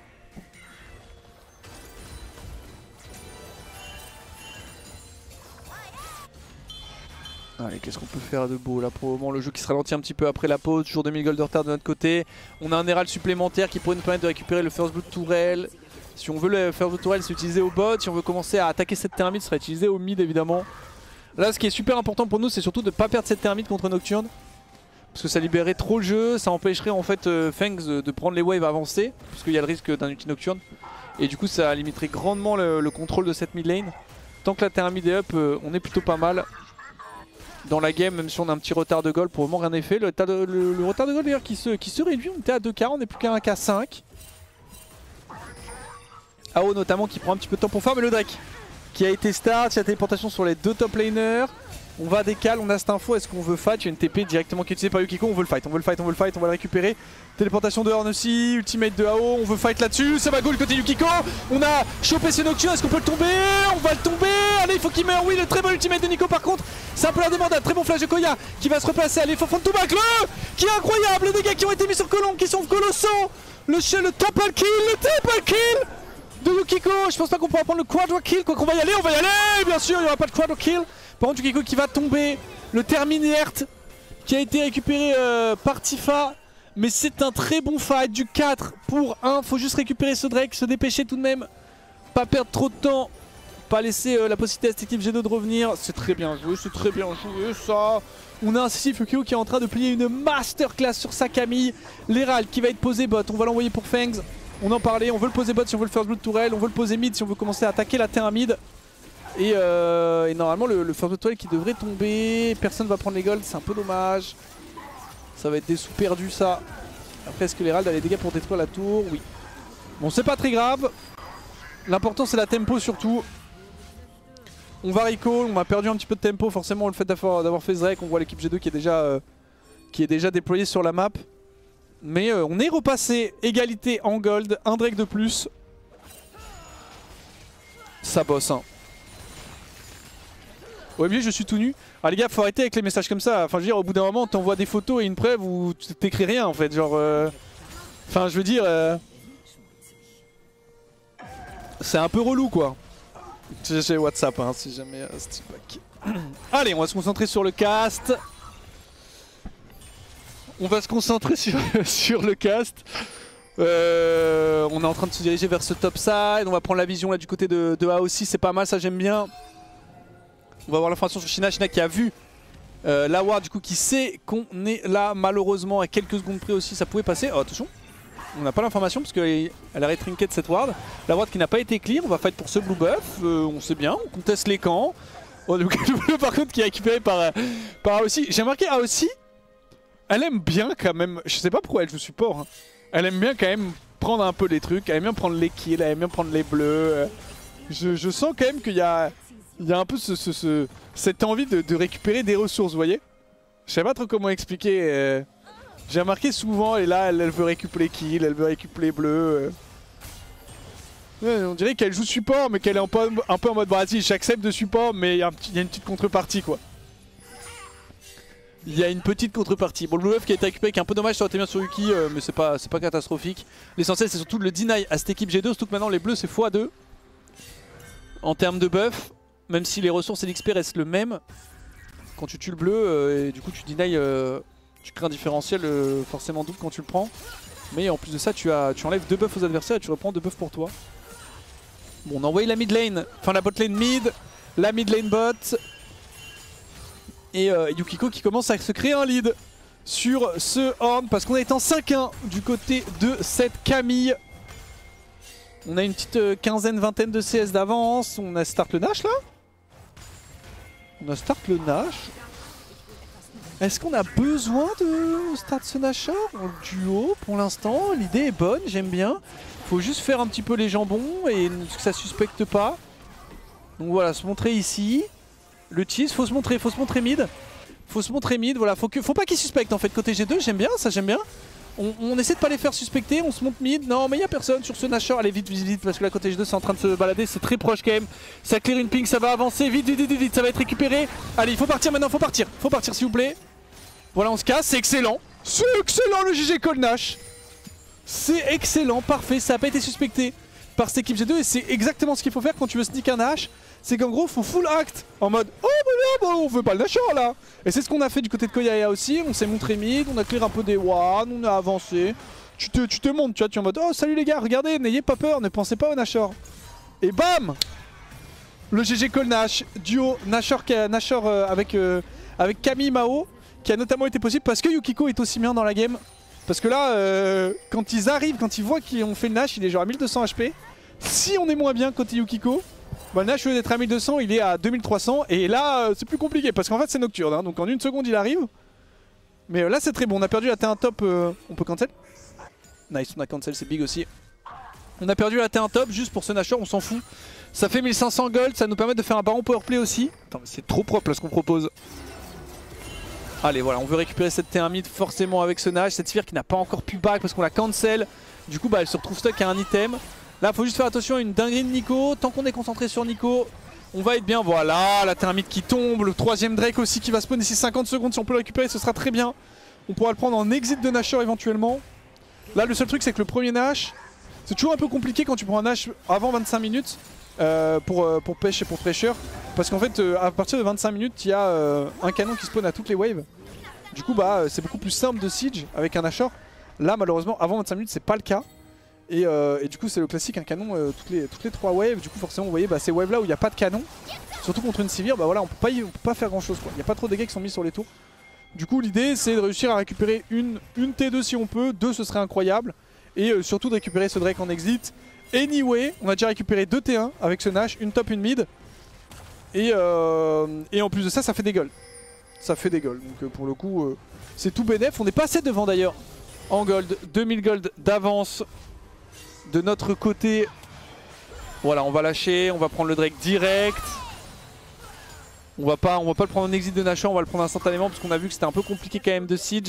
Speaker 1: Allez, qu'est-ce qu'on peut faire de beau là pour le moment? Le jeu qui se ralentit un petit peu après la pause. Toujours deux mille gold de retard de notre côté. On a un Herald supplémentaire qui pourrait nous permettre de récupérer le First Blood Tourelle. Si on veut le First Blood Tourelle, c'est utilisé au bot. Si on veut commencer à attaquer cette T un mid, ce sera utilisé au mid évidemment. Là, ce qui est super important pour nous, c'est surtout de ne pas perdre cette thermite contre Nocturne. Parce que ça libérerait trop le jeu, ça empêcherait en fait euh, Fangs de, de prendre les waves avancées. Parce qu'il y a le risque d'un ulti Nocturne. Et du coup, ça limiterait grandement le, le contrôle de cette mid lane. Tant que la thermite est up, euh, on est plutôt pas mal dans la game, même si on a un petit retard de gold. Pour le moment, rien n'est fait. Le, le, le, le retard de gold d'ailleurs qui se, qui se réduit. On était à deux K, on n'est plus qu'à un K cinq. A O notamment qui prend un petit peu de temps pour faire, mais le Drake qui a été start, il y a téléportation sur les deux top laners. On va décaler, on a cette info, est-ce qu'on veut fight? Il y a une T P directement qui est utilisée par Yukiko, on veut le fight, on veut le fight, on veut le fight, on va le récupérer. Téléportation de Horn aussi, ultimate de A O, on veut fight là-dessus, ça va go le côté Yukiko. On a chopé ce Nocturne, est-ce qu'on peut le tomber? On va le tomber, allez il faut qu'il meure, oui le très bon ultimate de Nico par contre. C'est un peu indémodable, très bon flash de Koya qui va se replacer, allez il faut front to back, le qui est incroyable, les dégâts qui ont été mis sur Colombe qui sont colossaux. Le, le triple kill, le triple kill de Yukiko, je pense pas qu'on pourra prendre le quadra kill, quoi qu'on va y aller, on va y aller, bien sûr, il n'y aura pas de quadra kill. Par contre Yukiko qui va tomber, le Terminert qui a été récupéré euh, par Tifa, mais c'est un très bon fight, du quatre pour un, faut juste récupérer ce Drake, se dépêcher tout de même, pas perdre trop de temps, pas laisser euh, la possibilité à cette équipe G deux de revenir, c'est très bien joué, c'est très bien joué ça. On a un Sif Yukiko qui est en train de plier une masterclass sur sa Camille, l'Herald qui va être posé bot, on va l'envoyer pour Fangs. On en parlait, on veut le poser bot si on veut le First Blood Tourelle, on veut le poser mid si on veut commencer à attaquer la T un mid. Et, euh, et normalement le, le First Blood Tourelle qui devrait tomber, personne va prendre les golds, c'est un peu dommage. Ça va être des sous perdus ça. Après est-ce que l'Herald a les dégâts pour détruire la tour? Oui. Bon c'est pas très grave. L'important c'est la tempo surtout. On va recall, on a perdu un petit peu de tempo forcément le fait d'avoir fait Drake, on voit l'équipe G deux qui est déjà, euh, qui est déjà déployée sur la map. Mais euh, on est repassé, égalité en gold, un Drake de plus. Ça bosse hein. O M G je suis tout nu. Ah les gars faut arrêter avec les messages comme ça. Enfin je veux dire au bout d'un moment t'envoies des photos et une preuve où tu t'écris rien en fait. Genre euh... Enfin je veux dire euh... c'est un peu relou quoi. J'ai WhatsApp hein si jamais euh, c'est back. Allez on va se concentrer sur le cast. On va se concentrer sur, sur le cast. Euh, on est en train de se diriger vers ce top side. On va prendre la vision là du côté de, de A aussi. C'est pas mal, ça j'aime bien. On va voir l'information sur Shina. Shina qui a vu euh, la ward du coup qui sait qu'on est là malheureusement à quelques secondes près aussi. Ça pouvait passer. Oh attention. On n'a pas l'information parce qu'elle a retrinqué de cette ward. La ward qui n'a pas été clear. On va fight pour ce blue buff. Euh, on sait bien. On conteste les camps. Oh, le bleu par contre qui est récupéré par, par A aussi. J'ai remarqué A aussi. Elle aime bien quand même, je sais pas pourquoi elle joue support, hein. Elle aime bien quand même prendre un peu les trucs, elle aime bien prendre les kills, elle aime bien prendre les bleus. Je, je sens quand même qu'il y a, il y a un peu ce, ce, ce, cette envie de, de récupérer des ressources, vous voyez. Je sais pas trop comment expliquer. Euh, J'ai remarqué souvent, et là elle, elle veut récupérer les kills, elle veut récupérer les bleus. Euh. On dirait qu'elle joue support, mais qu'elle est un peu, un peu en mode, bah vas-y, j'accepte de support, mais il y, y a une petite contrepartie quoi. Il y a une petite contrepartie. Bon, le blue buff qui a été récupéré, qui est un peu dommage, ça aurait été bien sur Yuki, euh, mais c'est pas, pas catastrophique. L'essentiel, c'est surtout le deny à cette équipe G deux, surtout que maintenant les bleus c'est fois deux. En termes de buff, même si les ressources et l'X P restent le même, quand tu tues le bleu, euh, et du coup tu deny, euh, tu crées un différentiel euh, forcément double quand tu le prends. Mais en plus de ça, tu, as, tu enlèves deux buffs aux adversaires et tu reprends deux buffs pour toi. Bon, on a envoyé la mid lane, enfin la bot lane mid, la mid lane bot. Et euh, Yukiko qui commence à se créer un lead sur ce Horn parce qu'on est en cinq un du côté de cette Camille. On a une petite euh, quinzaine, vingtaine de C S d'avance. On a start le Nash là. On a start le Nash. Est-ce qu'on a besoin de start ce Nashor en duo pour l'instant? L'idée est bonne, j'aime bien. Faut juste faire un petit peu les jambons et que ça suspecte pas. Donc voilà, se montrer ici. Le cheese, faut se montrer, faut se montrer mid. Faut se montrer mid, voilà, faut, que, faut pas qu'ils suspectent en fait côté G deux, j'aime bien, ça j'aime bien. On, on essaie de pas les faire suspecter, on se monte mid. Non mais il y a personne sur ce Nashor, allez vite, vite, vite, parce que là côté G deux c'est en train de se balader, c'est très proche quand même. Ça clear une ping, ça va avancer, vite, vite, vite, vite, ça va être récupéré. Allez, il faut partir maintenant, faut partir, faut partir s'il vous plaît. Voilà, on se casse, c'est excellent. C'est excellent le G G Call Nash. C'est excellent, parfait, ça a pas été suspecté par cette équipe G deux et c'est exactement ce qu'il faut faire quand tu veux sneak un Nash. C'est qu'en gros faut full act en mode oh bah là bah, on veut pas le Nashor là. Et c'est ce qu'on a fait du côté de Koyaya aussi, on s'est montré mid, on a clear un peu des one, on a avancé. Tu te, tu te montes, tu vois, tu es en mode oh salut les gars, regardez, n'ayez pas peur, ne pensez pas au Nashor. Et bam, le G G Call Nash, duo Nashor, Nashor euh, avec, euh, avec Camille Mao, qui a notamment été possible parce que Yukiko est aussi bien dans la game. Parce que là, euh, quand ils arrivent, quand ils voient qu'on fait le Nash, il est genre à mille deux cents H P. Si on est moins bien côté Yukiko, bah le Nash au lieu d'être à mille deux cents, il est à deux mille trois cents. Et là, euh, c'est plus compliqué parce qu'en fait c'est nocturne. Hein, donc en une seconde il arrive. Mais euh, là c'est très bon, on a perdu la T un top, euh, on peut cancel. Nice, on a cancel, c'est big aussi. On a perdu la T un top juste pour ce Nashor, on s'en fout. Ça fait mille cinq cents gold, ça nous permet de faire un baron powerplay aussi. Attends, mais c'est trop propre là ce qu'on propose. Allez voilà, on veut récupérer cette T un mid forcément avec ce Nash, cette Sphere qui n'a pas encore pu back parce qu'on la cancel. Du coup bah elle se retrouve stuck à un item. Là faut juste faire attention à une dinguerie de Nico. Tant qu'on est concentré sur Nico, on va être bien. Voilà, la T un mid qui tombe, le troisième Drake aussi qui va spawn ici cinquante secondes. Si on peut le récupérer ce sera très bien. On pourra le prendre en exit de Nashor éventuellement. Là le seul truc c'est que le premier Nash, c'est toujours un peu compliqué quand tu prends un Nash avant vingt-cinq minutes euh, pour, euh, pour pêche et pour pressure. Parce qu'en fait euh, à partir de vingt-cinq minutes il y a euh, un canon qui spawn à toutes les waves. Du coup bah c'est beaucoup plus simple de siege avec un Nashor. Là malheureusement avant vingt-cinq minutes c'est pas le cas. Et, euh, et du coup c'est le classique, un canon euh, toutes, les, toutes les trois waves. Du coup forcément vous voyez bah, ces waves là où il n'y a pas de canon, surtout contre une Sivir, bah voilà on peut pas, y, on peut pas faire grand chose quoi. Il n'y a pas trop de dégâts qui sont mis sur les tours. Du coup l'idée c'est de réussir à récupérer une, une T deux si on peut, deux ce serait incroyable. Et euh, surtout de récupérer ce Drake en exit. Anyway, on a déjà récupéré deux T un avec ce Nash, une top, une mid. Et, euh, et en plus de ça, ça fait des gold. Ça fait des gold. Donc euh, pour le coup, euh, c'est tout bénef. On n'est pas assez devant d'ailleurs en gold. deux mille gold d'avance de notre côté. Voilà, on va lâcher. On va prendre le Drake direct. On va pas, on va pas le prendre en exit de Nashor. On va le prendre instantanément parce qu'on a vu que c'était un peu compliqué quand même de siege.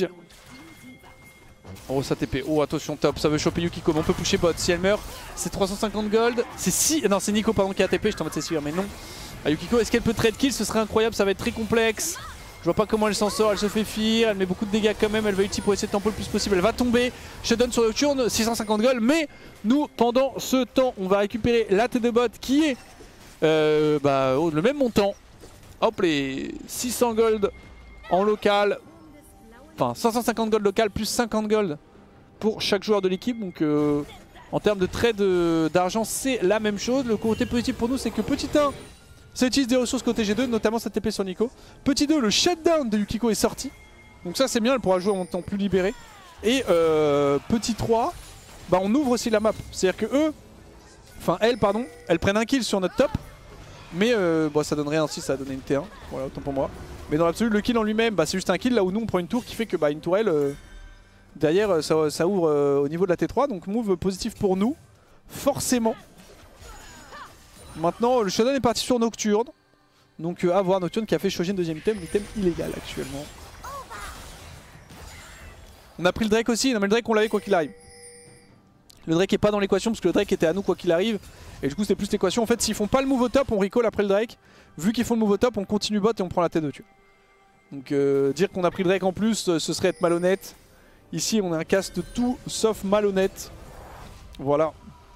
Speaker 1: Oh ça T P, oh attention top, ça veut choper Yukiko, mais on peut pusher bot. Si elle meurt, c'est trois cent cinquante gold. C'est si... Non c'est Nico pardon qui a T P, je t'en mets c'est sûr, mais non. Ah, Yukiko, est-ce qu'elle peut trade kill? Ce serait incroyable, ça va être très complexe. Je vois pas comment elle s'en sort, elle se fait fear, elle met beaucoup de dégâts quand même, elle va ulti pour essayer de tempo le plus possible, elle va tomber. Shutdown sur Nocturne, six cent cinquante gold, mais nous pendant ce temps on va récupérer la T deux bot qui est euh, bah, oh, le même montant. Hop les six cents gold en local. Enfin cinq cent cinquante gold local plus cinquante gold pour chaque joueur de l'équipe. Donc euh, en termes de trade d'argent c'est la même chose. Le côté positif pour nous c'est que petit un ça utilise des ressources côté G deux, notamment cette T P sur Nico. Petit deux, le shutdown de Yukiko est sorti. Donc ça c'est bien, elle pourra jouer en temps plus libéré. Et euh, petit trois, bah on ouvre aussi la map. C'est-à-dire que eux, enfin elles pardon, elles prennent un kill sur notre top. Mais euh, bon, ça donne rien si ça a donné une T un, voilà autant pour moi. Mais dans l'absolu le kill en lui-même bah, c'est juste un kill là où nous on prend une tour qui fait que bah, une tourelle euh, Derrière, ça, ça ouvre euh, au niveau de la T trois, donc move positif pour nous, forcément. Maintenant, le Shodan est parti sur Nocturne. Donc euh, à voir, Nocturne qui a fait Shojin deuxième item, item illégal actuellement. On a pris le Drake aussi, non mais le Drake on l'avait quoi qu'il arrive. Le Drake est pas dans l'équation parce que le Drake était à nous quoi qu'il arrive. Et du coup c'était plus l'équation. En fait s'ils font pas le move au top, on recall après le Drake. Vu qu'ils font le move au top, on continue bot et on prend la T deux. Tu vois. Donc euh, dire qu'on a pris le Drake en plus, euh, ce serait être malhonnête. Ici on a un cast tout sauf malhonnête. Voilà.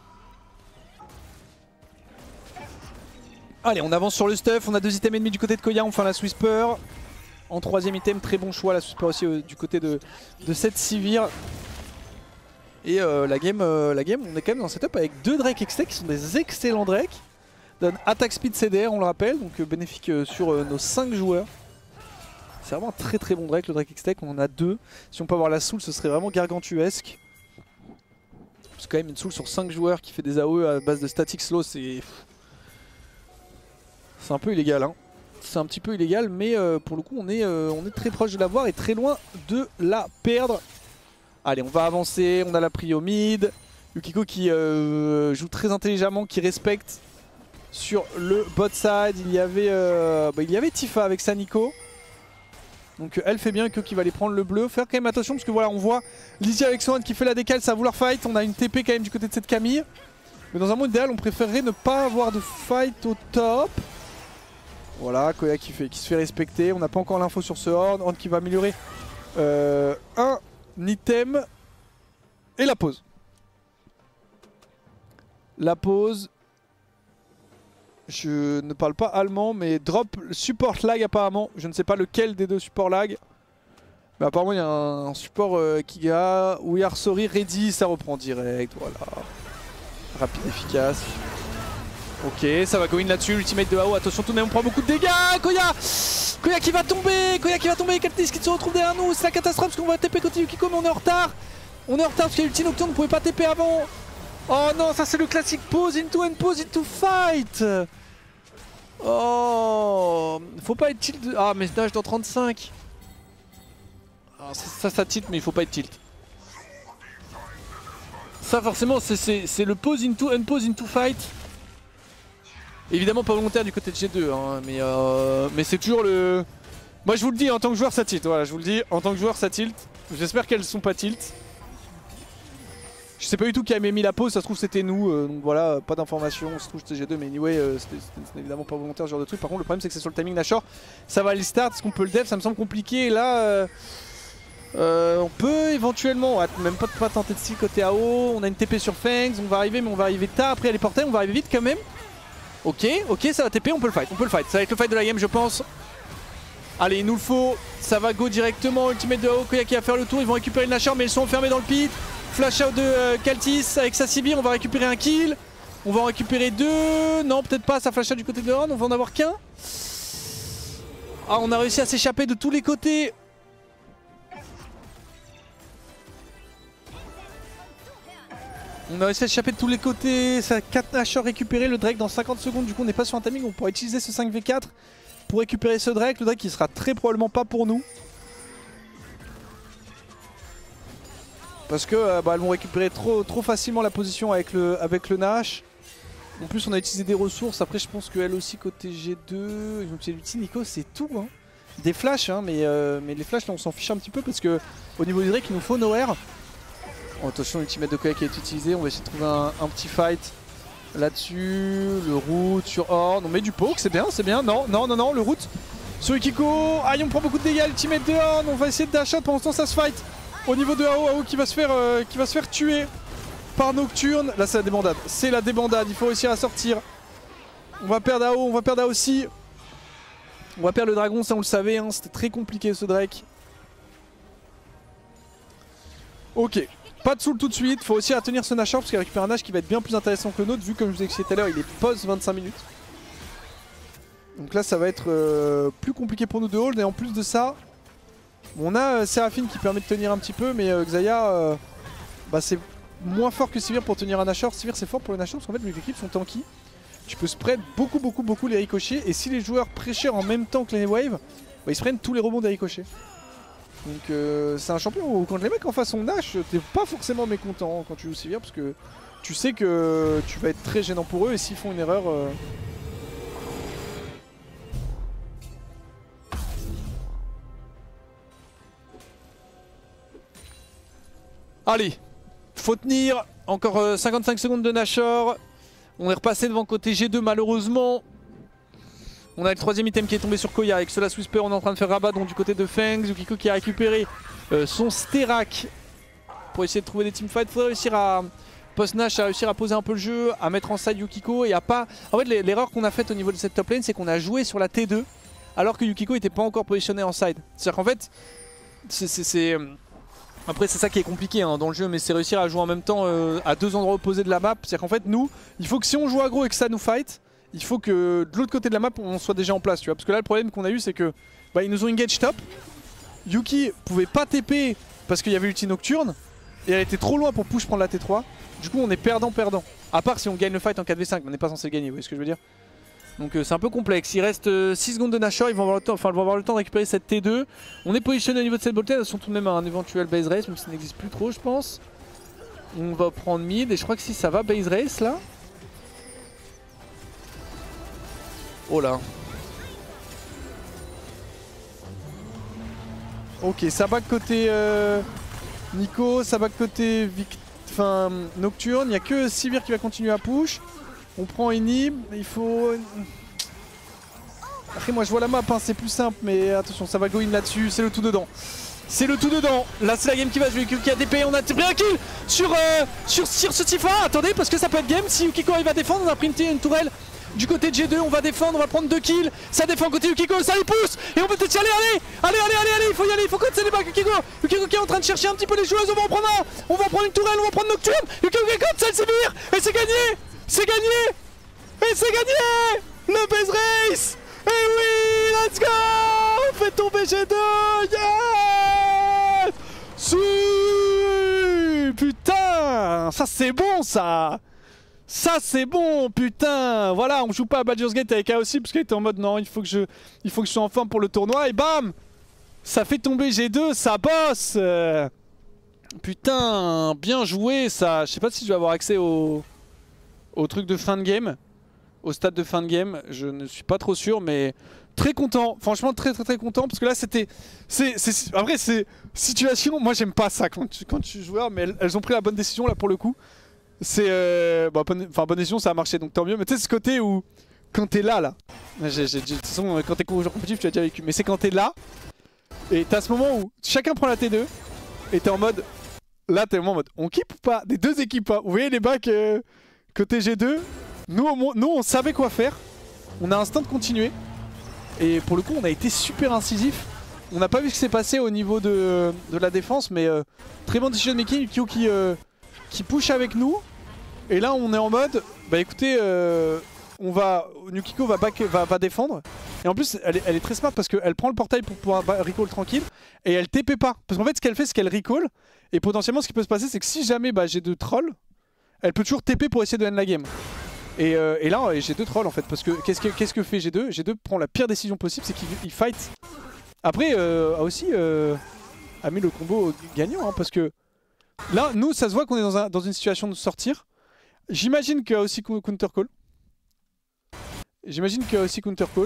Speaker 1: Allez, on avance sur le stuff, on a deux items ennemis du côté de Koya, on fait la Whisper. En troisième item, très bon choix, la Whisper aussi euh, du côté de, de cette Sivir. Et euh, la, game, euh, la game, on est quand même dans un setup avec deux Drake X T qui sont des excellents Drake. Donne attaque speed C D R, on le rappelle, donc euh, bénéfique euh, sur euh, nos cinq joueurs. C'est vraiment un très très bon Drake, le Drake X T, on en a deux. Si on peut avoir la soul, ce serait vraiment gargantuesque. C'est quand même une soul sur cinq joueurs qui fait des A O E à base de static slow, c'est... C'est un peu illégal, hein. C'est un petit peu illégal, mais euh, pour le coup, on est, euh, on est très proche de l'avoir et très loin de la perdre. Allez, on va avancer, on a la prio mid. Yukiko qui euh, joue très intelligemment, qui respecte sur le bot side. Il y avait, euh, bah, il y avait Tifa avec sa Nico. Donc elle fait bien, Yukiko qui va aller prendre le bleu. Faire quand même attention parce que voilà, on voit Lizzie avec Swan qui fait la décale, ça va vouloir fight. On a une T P quand même du côté de cette Camille. Mais dans un monde idéal, on préférerait ne pas avoir de fight au top. Voilà, Koya qui, fait, qui se fait respecter. On n'a pas encore l'info sur ce Horn. Horn qui va améliorer euh, un item. Et la pause. La pause. Je ne parle pas allemand, mais drop support lag apparemment. Je ne sais pas lequel des deux support lag. Mais apparemment il y a un, un support euh, qui a We are sorry, ready, ça reprend direct. Voilà. Rapide, efficace. Ok, ça va go in là-dessus, ultimate de A O, attention tout de même on prend beaucoup de dégâts. Koya Koya qui va tomber, Koya qui va tomber, Kaltis qui se retrouve derrière nous, c'est la catastrophe parce qu'on va T P côté Yukiko mais on est en retard. On est en retard parce qu'il y a ulti Nocturne, on ne pouvait pas T P avant. Oh non, ça c'est le classique pause into and pause into fight. Oh, faut pas être tilt, ah mais nage dans trente-cinq. Ah, ça, ça ça tilt mais il faut pas être tilt. Ça forcément c'est le pause into and pause into fight. Évidemment pas volontaire du côté de G deux, hein, mais, euh, mais c'est toujours le... Moi je vous le dis, en tant que joueur ça tilt, voilà, je vous le dis, en tant que joueur ça tilt. J'espère qu'elles sont pas tilt. Je sais pas du tout qui a mis la pause, ça se trouve c'était nous, euh, donc voilà, pas d'informations, ça se trouve c'était G deux, mais anyway, euh, c'était évidemment pas volontaire ce genre de truc. Par contre le problème c'est que c'est sur le timing Nashor, ça va aller start, est-ce qu'on peut le dev, ça me semble compliqué, et là... Euh, euh, on peut éventuellement, ouais, même pas, pas tenter de style côté A O, on a une T P sur Fangs, on va arriver, mais on va arriver tard, après il y a les portails, on va arriver vite quand même. Ok, ok, ça va T P, on peut le fight, on peut le fight. Ça va être le fight de la game, je pense. Allez, il nous le faut. Ça va go directement. Ultimate de A O, Koya qui va faire le tour. Ils vont récupérer le Nashor, mais ils sont enfermés dans le pit. Flash out de euh, Kaltis avec sa Sivir. On va récupérer un kill. On va en récupérer deux. Non, peut-être pas. Ça flash out du côté de Horn. On va en avoir qu'un. Ah, on a réussi à s'échapper de tous les côtés. On a réussi à s'échapper de tous les côtés, ça a quatre Nashor récupérés, le Drake dans cinquante secondes, du coup on n'est pas sur un timing, on pourra utiliser ce cinq v quatre pour récupérer ce Drake, le Drake qui sera très probablement pas pour nous. Parce que euh, bah, elles vont récupérer trop, trop facilement la position avec le, avec le Nash. En plus on a utilisé des ressources, après je pense qu'elle aussi côté G deux, ils ont utilisé l'ulti Nico, c'est tout. Hein. Des flashs, hein, mais, euh, mais les flashs là on s'en fiche un petit peu parce que au niveau du Drake il nous faut nowhere. Oh, attention, l'ultimate de Koya qui est utilisé, on va essayer de trouver un, un petit fight là-dessus, le route sur Horn, on met du poke, c'est bien, c'est bien, non, non, non, non, le route sur Yukiko, aïe on prend beaucoup de dégâts, l'ultimate de Horn, on va essayer de dash out, pendant ce temps ça se fight au niveau de A O, A O qui va se faire, euh, qui va se faire tuer par Nocturne, là c'est la débandade, c'est la débandade, il faut réussir à sortir, on va perdre A O, on va perdre A O aussi, on va perdre le dragon, ça on le savait, hein, c'était très compliqué ce Drake. Ok. Pas de soul tout de suite, faut aussi retenir ce Nashor parce qu'il récupère un Nash qui va être bien plus intéressant que le nôtre vu comme je vous ai expliqué tout à l'heure il est post vingt-cinq minutes. Donc là ça va être euh, plus compliqué pour nous de hold et en plus de ça on a euh, Seraphine qui permet de tenir un petit peu mais euh, Xayah euh, bah, c'est moins fort que Sivir pour tenir un Nashor. Sivir c'est fort pour le Nashor parce qu'en fait les équipes sont tanky. Tu peux spread beaucoup beaucoup beaucoup les ricochets et si les joueurs pressure en même temps que les waves, bah, ils se prennent tous les rebonds des ricochets. Donc euh, c'est un champion où quand les mecs en face ont Nash, t'es pas forcément mécontent quand tu joues Sivir parce que tu sais que tu vas être très gênant pour eux et s'ils font une erreur... Euh... Allez, faut tenir, encore euh, cinquante-cinq secondes de Nashor. On est repassé devant côté G deux malheureusement. On a le troisième item qui est tombé sur Koya avec Solas Whisper, on est en train de faire rabat donc du côté de Feng. Yukiko qui a récupéré euh, son Sterak pour essayer de trouver des teamfights. Il faudrait réussir à, post-Nash, à réussir à poser un peu le jeu, à mettre en side Yukiko et à pas... En fait l'erreur qu'on a faite au niveau de cette top lane c'est qu'on a joué sur la T deux alors que Yukiko n'était pas encore positionné en side. C'est-à-dire qu'en fait, c'est... Après c'est ça qui est compliqué hein, dans le jeu, mais c'est réussir à jouer en même temps euh, à deux endroits opposés de la map. C'est-à-dire qu'en fait nous, il faut que si on joue aggro et que ça nous fight, il faut que de l'autre côté de la map on soit déjà en place, tu vois. Parce que là le problème qu'on a eu c'est que bah, ils nous ont engage top. Yuki pouvait pas T P parce qu'il y avait ulti nocturne et elle était trop loin pour push prendre la T trois. Du coup on est perdant perdant. À part si on gagne le fight en quatre v cinq, mais on n'est pas censé le gagner, vous voyez ce que je veux dire. Donc euh, c'est un peu complexe. Il reste euh, six secondes de Nashor, ils vont avoir le temps, enfin ils vont avoir le temps de récupérer cette T deux. On est positionné au niveau de cette boltée, elles sont tout de même à un éventuel base race, même si ça n'existe plus trop je pense. On va prendre mid et je crois que si ça va base race là. Oh là. Ok, ça back côté euh, Nico, ça back côté Vic... enfin, Nocturne. Il n'y a que Sivir qui va continuer à push. On prend Inhib, il faut... Après moi je vois la map, hein, c'est plus simple, mais attention, ça va go in là-dessus, c'est le tout dedans. C'est le tout dedans. Là c'est la game qui va jouer, qui a D P, on a pris un kill sur, euh, sur, sur ce Tifa. Attendez, parce que ça peut être game, si Yukiko arrive à défendre, on a pris une, une tourelle. Du côté de G deux, on va défendre, on va prendre deux kills. Ça défend côté Yukiko, ça les pousse. Et on peut peut-être y aller, allez, allez, allez, allez, allez, il faut y aller, il faut cancel les bacs Yukiko. Yukiko qui est en train de chercher un petit peu les joueuses, on va en prendre un. On va prendre une tourelle, on va prendre Nocturne. Yukiko qui cancel Sivir. Et c'est gagné. C'est gagné. Et c'est gagné. Le base race. Et oui, let's go. On fait tomber G deux. Yes. Si. Putain, ça c'est bon ça. Ça c'est bon, putain. Voilà, on joue pas à Baldur's Gate avec A aussi parce qu'elle était en mode non, il faut que je il faut que je sois en forme pour le tournoi et bam, ça fait tomber G deux, ça bosse. euh... Putain, bien joué ça. Je sais pas si je vais avoir accès au au truc de fin de game, au stade de fin de game, je ne suis pas trop sûr, mais très content, franchement très très très content parce que là c'était c'est après c'est situation, moi j'aime pas ça quand tu, quand tu es joueur, mais elles, elles ont pris la bonne décision là pour le coup. C'est euh, bah, bonne, enfin bonne décision, ça a marché donc tant mieux, mais tu sais ce côté où quand t'es là là, j'ai, j'ai, de toute façon quand t'es joueur compétitif tu as déjà vécu, mais c'est quand t'es là et t'as ce moment où chacun prend la T deux et t'es en mode, là t'es en mode on keep ou pas, des deux équipes hein. Vous voyez les bacs euh, côté G deux, nous, au, nous on savait quoi faire, on a instinct de continuer et pour le coup on a été super incisif. On n'a pas vu ce qui s'est passé au niveau de, de la défense, mais euh, très bon decision making, Yukio qui, euh, qui push avec nous. Et là on est en mode, bah écoutez, euh, on va, Yukiko va, back, va, va défendre. Et en plus elle est, elle est très smart parce qu'elle prend le portail pour pouvoir recall tranquille. Et elle T P pas. Parce qu'en fait ce qu'elle fait c'est qu'elle recall. Et potentiellement ce qui peut se passer c'est que si jamais bah, j'ai deux trolls, elle peut toujours T P pour essayer de end la game. Et, euh, et là j'ai deux trolls en fait. Parce que qu'est-ce que, qu'est-ce que fait G deux? G deux prend la pire décision possible, c'est qu'il fight. Après euh, a aussi euh, a mis le combo gagnant hein, parce que là nous ça se voit qu'on est dans, un, dans une situation de sortir. J'imagine qu'il y a aussi counter call. J'imagine qu'il y a aussi counter call.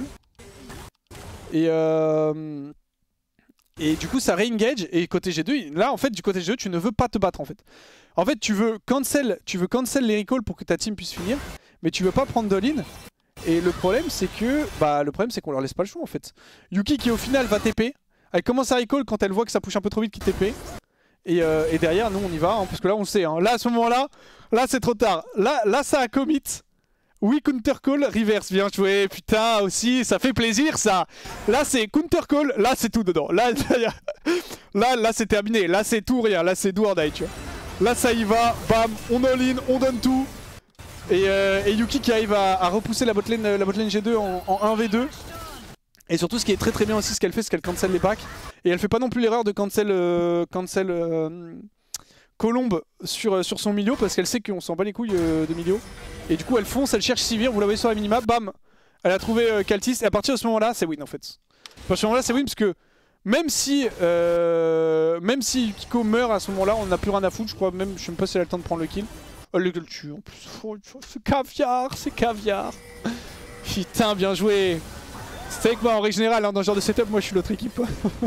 Speaker 1: Et euh, et du coup ça re-engage. Et côté G deux, là en fait du côté G deux tu ne veux pas te battre en fait. En fait tu veux cancel, tu veux cancel les recalls pour que ta team puisse finir, mais tu veux pas prendre d'all-in. Et le problème c'est que bah le problème c'est qu'on leur laisse pas le choix en fait. Yuki qui au final va T P. Elle commence à recall quand elle voit que ça push un peu trop vite qui T P. Et, euh, et derrière nous on y va hein, parce que là on sait hein. Là à ce moment là, là c'est trop tard. Là, là ça a commit. Oui counter call, reverse, bien joué, putain aussi, ça fait plaisir ça. Là c'est counter call, là c'est tout dedans. Là, là, là c'est terminé, là c'est tout rien, là c'est do or die, tu vois. Là ça y va, bam, on all in, on donne tout. Et, euh, et Yuki qui arrive à, à repousser la botlane, la botlane G deux en, en un v deux. Et surtout ce qui est très très bien aussi ce qu'elle fait c'est qu'elle cancel les packs. Et elle fait pas non plus l'erreur de cancel, euh, cancel euh, Colombe sur, euh, sur son milieu parce qu'elle sait qu'on s'en bat les couilles euh, de milieu. Et du coup elle fonce, elle cherche Sivir, vous la voyez sur la minimap, bam. Elle a trouvé euh, Kaltis et à partir de ce moment là c'est win en fait. À partir de ce moment là c'est win parce que Même si, euh, même si Yukiko meurt à ce moment-là, on n'a plus rien à foutre. Je crois même, je sais même pas si elle a le temps de prendre le kill. Oh, le tue en plus. Oh, c'est caviar, c'est caviar. Putain, bien joué. C'est avec moi en règle générale, hein, dans ce genre de setup, moi je suis l'autre équipe.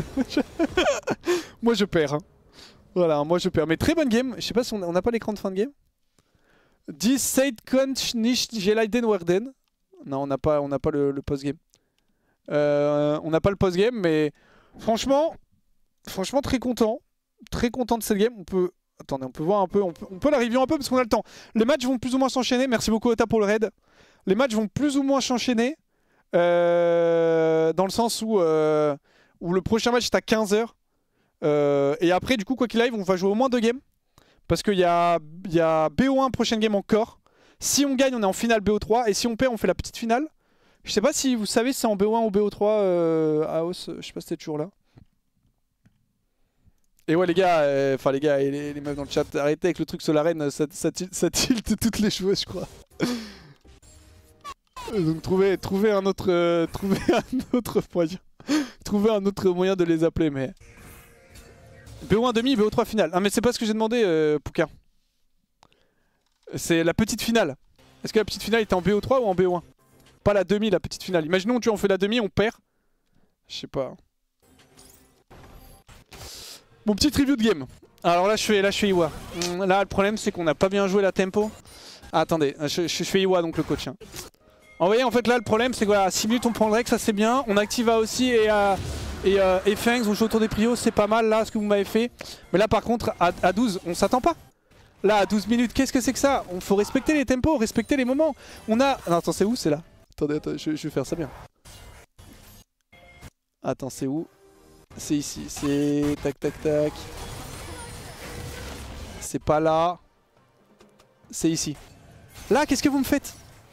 Speaker 1: Moi je perds. Hein. Voilà, moi je perds. Mais très bonne game. Je sais pas si on n'a pas l'écran de fin de game. dix Seid Konch nicht Gelaiden Werden. Non, on n'a pas, on n'a pas le, le post-game. Euh, on n'a pas le post-game, mais franchement, franchement très content. Très content de cette game. On peut... Attendez, on peut voir un peu, on peut, on peut la review un peu parce qu'on a le temps. Les matchs vont plus ou moins s'enchaîner. Merci beaucoup Ota pour le raid. Les matchs vont plus ou moins s'enchaîner. Euh, dans le sens où, euh, où le prochain match est à quinze heures. Euh, et après, du coup, quoi qu'il arrive, on va jouer au moins deux games. Parce qu'il y a, y a B O un prochaine game encore. Si on gagne, on est en finale B O trois. Et si on perd, on fait la petite finale. Je sais pas si vous savez si c'est en B O un ou B O trois euh, à House. Je sais pas si c'était toujours là. Et ouais les gars, enfin euh, les gars et les, les meufs dans le chat, arrêtez avec le truc Solaren, ça, ça, ça tilte toutes les joueuses je crois. Donc trouvez, trouvez un autre euh, trouvez un autre moyen. Trouvez un autre moyen de les appeler mais. B O un demi, B O trois finale. Ah mais c'est pas ce que j'ai demandé euh, Pouka. C'est la petite finale. Est-ce que la petite finale était en B O trois ou en B O un? Pas la demi, la petite finale. Imaginons tu vois on fait la demi, on perd. Je sais pas. Mon petit review de game. Alors là je fais, là, je fais Iwa. Là le problème c'est qu'on n'a pas bien joué la tempo. Ah, attendez, je, je, je fais Iwa donc le coach. Hein. Vous voyez en fait là le problème c'est que voilà, à six minutes on prend le Rex, ça c'est bien. On active A aussi et, euh, et, euh, et Fangs, on joue autour des prios, c'est pas mal là ce que vous m'avez fait. Mais là par contre à, à douze on s'attend pas. Là à douze minutes qu'est-ce que c'est que ça? On faut respecter les tempos, respecter les moments. On a... Non attends c'est où? C'est là. Attendez, attendez je, je vais faire ça bien. Attends c'est où? C'est ici, c'est... Tac tac tac. C'est pas là. C'est ici. Là, qu'est-ce que vous me faites?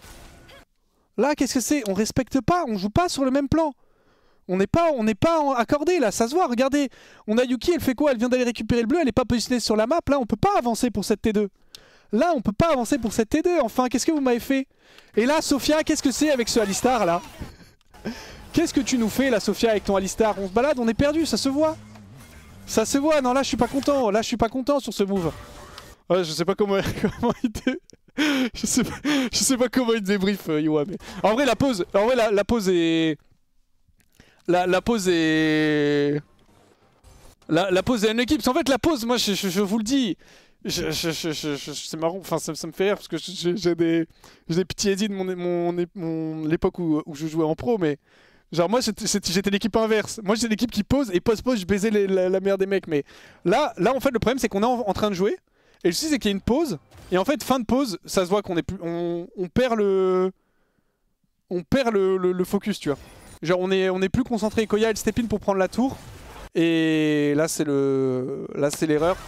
Speaker 1: Là, qu'est-ce que c'est? On respecte pas, on joue pas sur le même plan. On n'est pas, on n'est pas accordé là, ça se voit, regardez. On a Yuki, elle fait quoi? Elle vient d'aller récupérer le bleu, elle est pas positionnée sur la map. Là, on peut pas avancer pour cette T deux. Là, on peut pas avancer pour cette T deux. Enfin, qu'est-ce que vous m'avez fait? Et là, Sophia, qu'est-ce que c'est avec ce Alistar là? Qu'est-ce que tu nous fais là, Sophia, avec ton Alistar? On se balade, on est perdu, ça se voit. Ça se voit, non là je suis pas content, là je suis pas content sur ce move. Ouais, je sais pas comment, comment il dé... je, sais pas, je sais pas comment il débrief euh, Iwa, mais... En vrai la pause, en vrai la, la pause est... La, la pause est... La, la pause est une équipe, en fait la pause, moi je, je, je vous le dis, je, je, je, je, je, c'est marrant, enfin ça, ça me fait rire parce que j'ai des, des petits edits de mon, mon, mon, l'époque où, où je jouais en pro, mais... Genre moi j'étais l'équipe inverse, moi j'étais l'équipe qui pose et pose-pose je baisais les, la, la mère des mecs. Mais là, là en fait le problème c'est qu'on est en, en train de jouer et le souci c'est qu'il y a une pause. Et en fait fin de pause ça se voit qu'on est plus, on, on perd le On perd le, le, le focus tu vois. Genre on est, on est plus concentré, Koya elle step in pour prendre la tour. Et là c'est le là c'est l'erreur.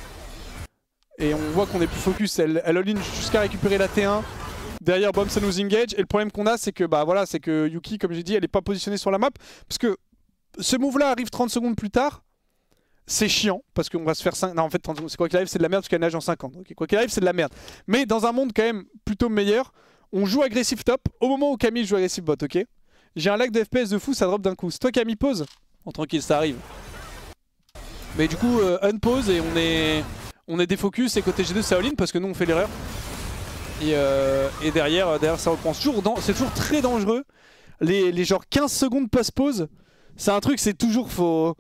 Speaker 1: Et on voit qu'on est plus focus, elle, elle all-in jusqu'à récupérer la T un. Derrière Bomb ça nous engage et le problème qu'on a c'est que bah voilà c'est que Yuki comme j'ai dit elle est pas positionnée sur la map parce que ce move là arrive trente secondes plus tard. C'est chiant parce qu'on va se faire cinq... Non en fait c'est quoi qu'il arrive c'est de la merde parce qu'elle nage en cinquante. Okay, quoi qu'il arrive c'est de la merde. Mais dans un monde quand même plutôt meilleur, on joue agressif top au moment où Camille joue agressif bot, ok. J'ai un lag de F P S de fou, ça drop d'un coup. C'est toi Camille pause. Bon tranquille ça arrive. Mais du coup euh, unpause et on est on est défocus et côté G deux c'est all-in parce que nous on fait l'erreur. Et, euh, et derrière, derrière ça reprend. C'est toujours, toujours très dangereux. Les, les genre quinze secondes post-pause, c'est un truc, c'est toujours faut...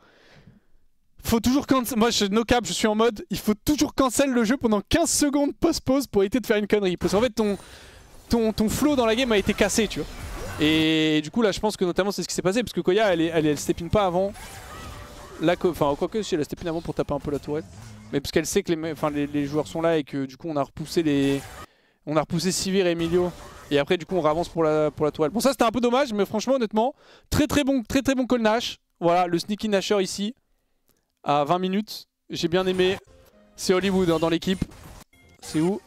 Speaker 1: Faut toujours cancel. Moi, je, no cap, je suis en mode, il faut toujours cancel le jeu pendant quinze secondes post-pause pour éviter de faire une connerie. Parce qu'en fait, ton, ton, ton flow dans la game a été cassé, tu vois. Et du coup, là, je pense que notamment, c'est ce qui s'est passé. Parce que Koya, elle, elle, elle step in pas avant. La enfin, quoique, si elle a step in avant pour taper un peu la tourette. Mais parce qu'elle sait que les, enfin, les, les joueurs sont là et que du coup, on a repoussé les... On a repoussé Sivir et Emilio et après du coup on avance pour la, pour la toile. Bon ça c'était un peu dommage mais franchement honnêtement très très bon très très bon call Nash. Voilà le sneaky Nasher ici à vingt minutes. J'ai bien aimé. C'est Hollywood hein, dans l'équipe. C'est où?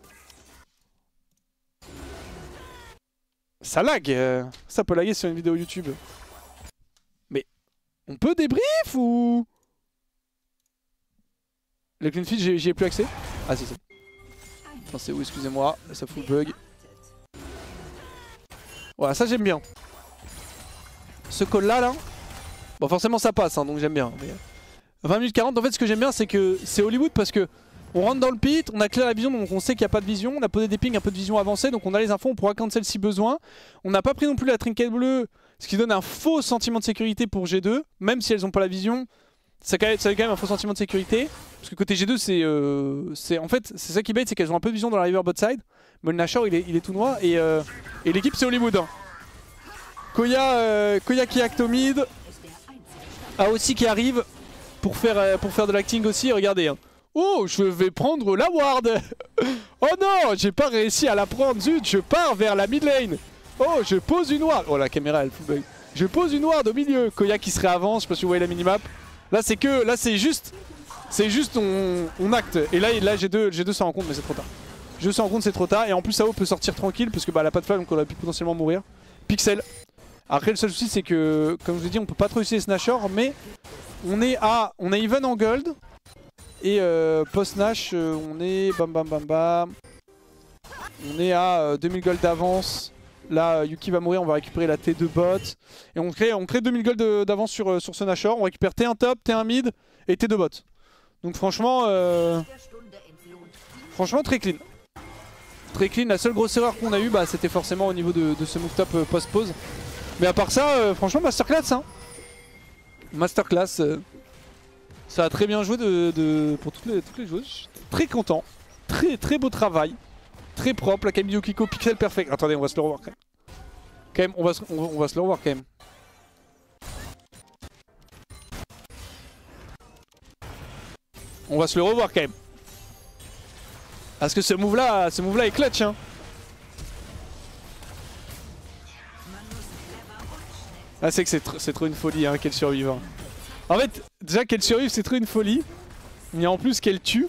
Speaker 1: Ça lag euh... Ça peut laguer sur une vidéo YouTube. Mais on peut débrief ou... Le clean feed j'y ai plus accès? Ah si c'est. Attends, c'est où? Excusez-moi, ça fout le bug. Voilà, ça j'aime bien. Ce call là, là, Bon forcément ça passe hein, donc j'aime bien. Mais... vingt minutes quarante, en fait ce que j'aime bien c'est que c'est Hollywood parce que on rentre dans le pit, on a clair la vision donc on sait qu'il n'y a pas de vision, on a posé des pings, un peu de vision avancée donc on a les infos, on pourra cancel si besoin. On n'a pas pris non plus la trinket bleue, ce qui donne un faux sentiment de sécurité pour G deux, même si elles n'ont pas la vision, ça a quand même un faux sentiment de sécurité. Parce que côté G deux c'est... Euh, en fait c'est ça qui bait, c'est qu'elles ont un peu de vision dans la river bot side, mais le Nashor il est, il est tout noir et, euh, et l'équipe c'est Hollywood. Hein. Koya, euh, Koya qui acte au mid, A aussi qui arrive pour faire, euh, pour faire de l'acting aussi, regardez. Hein. Oh, je vais prendre la ward. Oh non, j'ai pas réussi à la prendre, zut, je pars vers la mid lane. Oh, je pose une ward. Oh, la caméra, elle fout bug. Je pose une ward au milieu. Koya qui se réavance, je sais pas si vous voyez la minimap. Là, c'est que, là, c'est juste, c'est juste, on, on acte. Et là, là G deux, G deux s'en rend compte, mais c'est trop tard. G deux s'en rend compte, c'est trop tard. Et en plus, A O peut sortir tranquille, parce que bah, elle a pas de flamme, donc on aurait pu potentiellement mourir. Pixel. Après, le seul souci, c'est que, comme je vous ai dit, on peut pas trop utiliser Snashor, mais on est à, on est even en gold. Et euh, post-Nash, euh, on est bam bam bam bam. On est à euh, deux mille gold d'avance. Là, euh, Yuki va mourir, on va récupérer la T deux bot. Et on crée, on crée deux mille gold d'avance sur, euh, sur ce Nashor. On récupère T un top, T un mid et T deux bot. Donc franchement, euh, franchement très clean. Très clean. La seule grosse erreur qu'on a eue, bah, c'était forcément au niveau de, de ce move top euh, post-pause. Mais à part ça, euh, franchement, masterclass. Hein. Masterclass. Euh, Ça a très bien joué de, de, pour toutes les, toutes les joueuses. Je suis très content. Très très beau travail. Très propre. La Camille Kiko, pixel perfect. Attendez, on va se le revoir quand même. Quand même, on va se, on, on va se le revoir quand même. On va se le revoir quand même. Parce que ce move là, ce move là est clutch hein. Ah c'est que c'est tr trop une folie hein, qu'elle survive. Hein. En fait, déjà qu'elle survive, c'est trop une folie. Mais en plus qu'elle tue.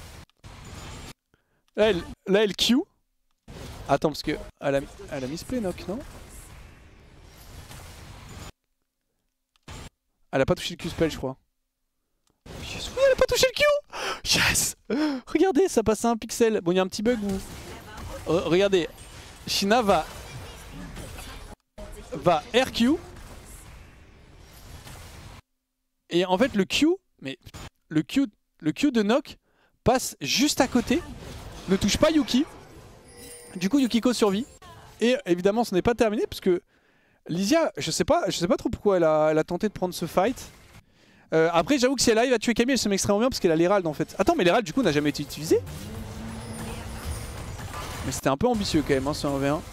Speaker 1: Là elle, là, elle Q. Attends, parce que elle a, elle a misplay knock, non? Elle a pas touché le Q-spell, je crois. Yes, oui, elle a pas touché le Q. Yes. Regardez, ça passe à un pixel. Bon, il y a un petit bug où... R regardez. Shina va... Va R Q. Et en fait le Q, mais le Q, le Q de Nock passe juste à côté, ne touche pas Yuki. Du coup Yukiko survit. Et évidemment ce n'est pas terminé parce que Lysia, je sais pas, je sais pas trop pourquoi elle a, elle a tenté de prendre ce fight. Euh, après j'avoue que si elle arrive à tuer Camille, elle se met extrêmement bien parce qu'elle a l'Herald en fait. Attends mais l'Herald du coup n'a jamais été utilisé. Mais c'était un peu ambitieux quand même hein, ce un v un.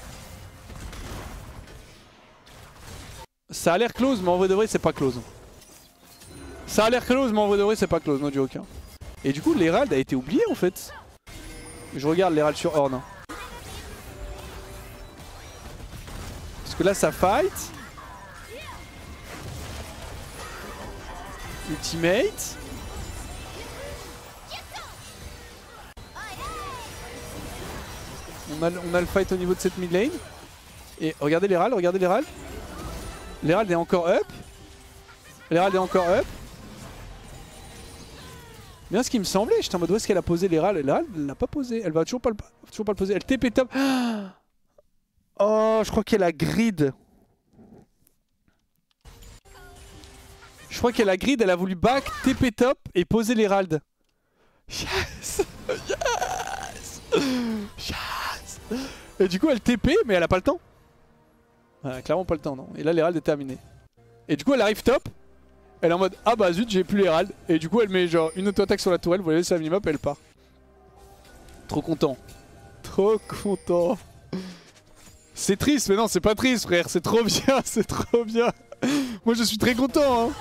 Speaker 1: Ça a l'air close mais en vrai de vrai c'est pas close. Ça a l'air close, mais en vrai de vrai, c'est pas close, no joke. Hein. Et du coup, l'Herald a été oublié en fait. Je regarde l'Herald sur Horn. Hein. Parce que là, ça fight. Ultimate. On a, on a le fight au niveau de cette mid lane. Et regardez l'Herald, regardez l'Herald. L'Herald est encore up. L'Herald est encore up. Bien ce qui me semblait, j'étais en mode où est-ce qu'elle a posé l'Herald. L'Herald elle l'a pas posé, elle va toujours pas le, toujours pas le poser. Elle T P top. Oh, je crois qu'elle a grid. Je crois qu'elle a grid, elle a voulu back, T P top et poser l'Herald. Yes. Yes. Yes. Et du coup elle T P mais elle a pas le temps. Elle a clairement pas le temps non. Et là l'Herald est terminé. Et du coup elle arrive top. Elle est en mode ah bah zut j'ai plus l'Herald. Et du coup elle met genre une auto-attaque sur la tourelle, vous voyez sur la minimap et elle part. Trop content. Trop content. C'est triste mais non c'est pas triste frère, c'est trop bien, c'est trop bien. Moi je suis très content hein.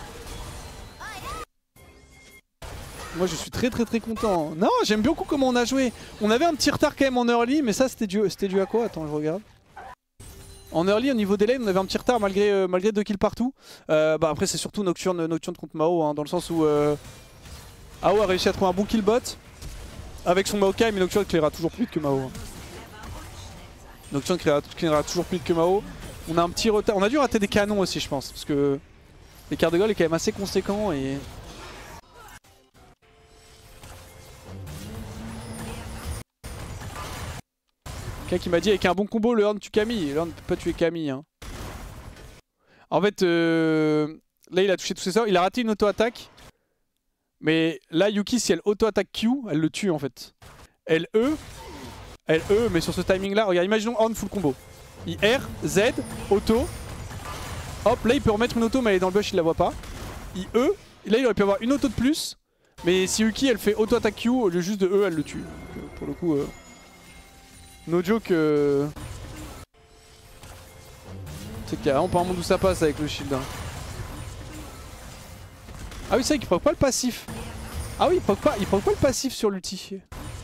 Speaker 1: Moi je suis très très très content. Non j'aime beaucoup comment on a joué. On avait un petit retard quand même en early mais ça c'était dû, c'était dû à quoi? Attends je regarde. En early au niveau des lanes on avait un petit retard malgré, euh, malgré deux kills partout. euh, bah Après c'est surtout Nocturne, Nocturne contre Mao hein, dans le sens où euh, A O a réussi à trouver un bon kill bot. Avec son Maokai mais Nocturne clairera toujours plus vite que Mao hein. Nocturne clairera toujours plus vite que Mao. On a un petit retard, on a dû rater des canons aussi je pense. Parce que l'écart de goal est quand même assez conséquent et... Quelqu'un qui m'a dit avec un bon combo le Horn tue Camille. Le Horn ne peut pas tuer Camille hein. En fait euh, Là, il a touché tous ses sorts. Il a raté une auto-attaque. Mais là, Yuki, si elle auto-attaque Q, elle le tue en fait. Elle E. Elle E, mais sur ce timing là, regarde, imaginons Horn full combo. Il R, Z, auto. Hop, là il peut remettre une auto, mais elle est dans le bush, il la voit pas. Il E, et là il aurait pu avoir une auto de plus. Mais si Yuki elle fait auto-attaque Q, au lieu juste de E, elle le tue. Donc, euh, pour le coup, euh... no joke. Euh... C'est qu'il y a vraiment pas un monde où ça passe avec le shield. Hein. Ah oui, c'est vrai qu'il proc pas le passif. Ah oui, il proc pas, il proc pas le passif sur l'ulti.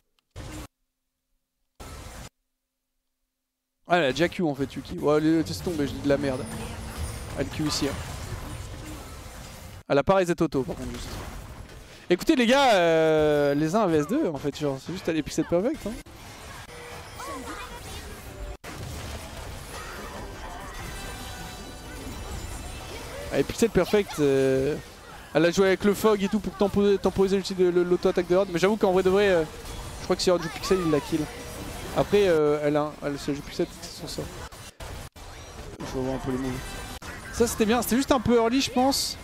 Speaker 1: Ah, elle a déjà Q en fait, Yuki. Ouais, laisse tomber, je dis de la merde. Elle Q ici. Hein. Elle a pas reset auto par contre, juste. Écoutez, les gars, euh, les uns à V S deux en fait, genre, c'est juste à l'épicette perfect. Hein. À l'épicette perfect, euh, elle a joué avec le fog et tout pour temporiser, temporiser l'auto-attaque de Horde. Mais j'avoue qu'en vrai de vrai, euh, je crois que si Horde joue Pixel, il la kill. Après, euh, elle a, elle, si elle joue Pixel, c'est son sort. Je vais voir un peu les moves. Ça c'était bien, c'était juste un peu early je pense.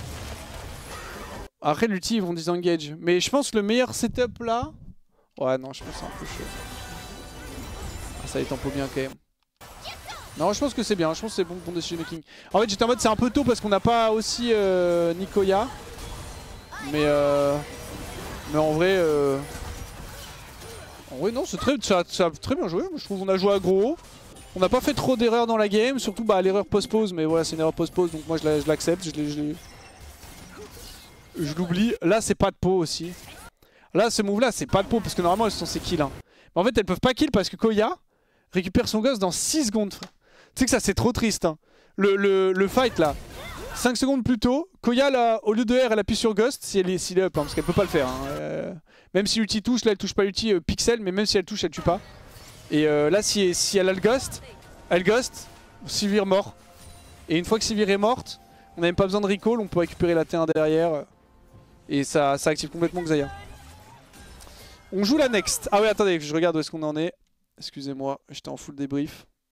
Speaker 1: Après l'ulti ils vont disengage. Mais je pense que le meilleur setup là... Ouais non je pense que c'est un peu chaud. Ah, ça les tempo bien quand même. Non je pense que c'est bien, je pense que c'est bon pour decision making. En fait j'étais en mode c'est un peu tôt parce qu'on n'a pas aussi euh, Nikoya. Mais euh... Mais en vrai... Euh... En vrai non c'est très, ça, ça a très bien joué. Je trouve qu'on a joué aggro. On n'a pas fait trop d'erreurs dans la game, surtout bah, l'erreur post-pause, mais voilà c'est une erreur post-pause donc moi je l'accepte, je l'ai... Je l'oublie. Là c'est pas de pot aussi. Là ce move là c'est pas de pot parce que normalement elles sont censées kill. Hein. Mais en fait elles peuvent pas kill parce que Koya récupère son ghost dans six secondes. Tu sais que ça c'est trop triste. Hein. Le, le, le fight là, cinq secondes plus tôt, Koya là, au lieu de R elle appuie sur ghost si elle est, si elle est up hein, parce qu'elle peut pas le faire. Hein. Euh, même si l'ulti touche, là elle touche pas l'ulti euh, pixel, mais même si elle touche elle tue pas. Et euh, là si, si elle a le ghost, elle ghost, Sivir mort. Et une fois que Sivir est morte, on n'a même pas besoin de recall, on peut récupérer la T un derrière. Et ça, ça active complètement Xayah. On joue la next. Ah ouais attendez, je regarde où est-ce qu'on en est. Excusez-moi, j'étais en full débrief.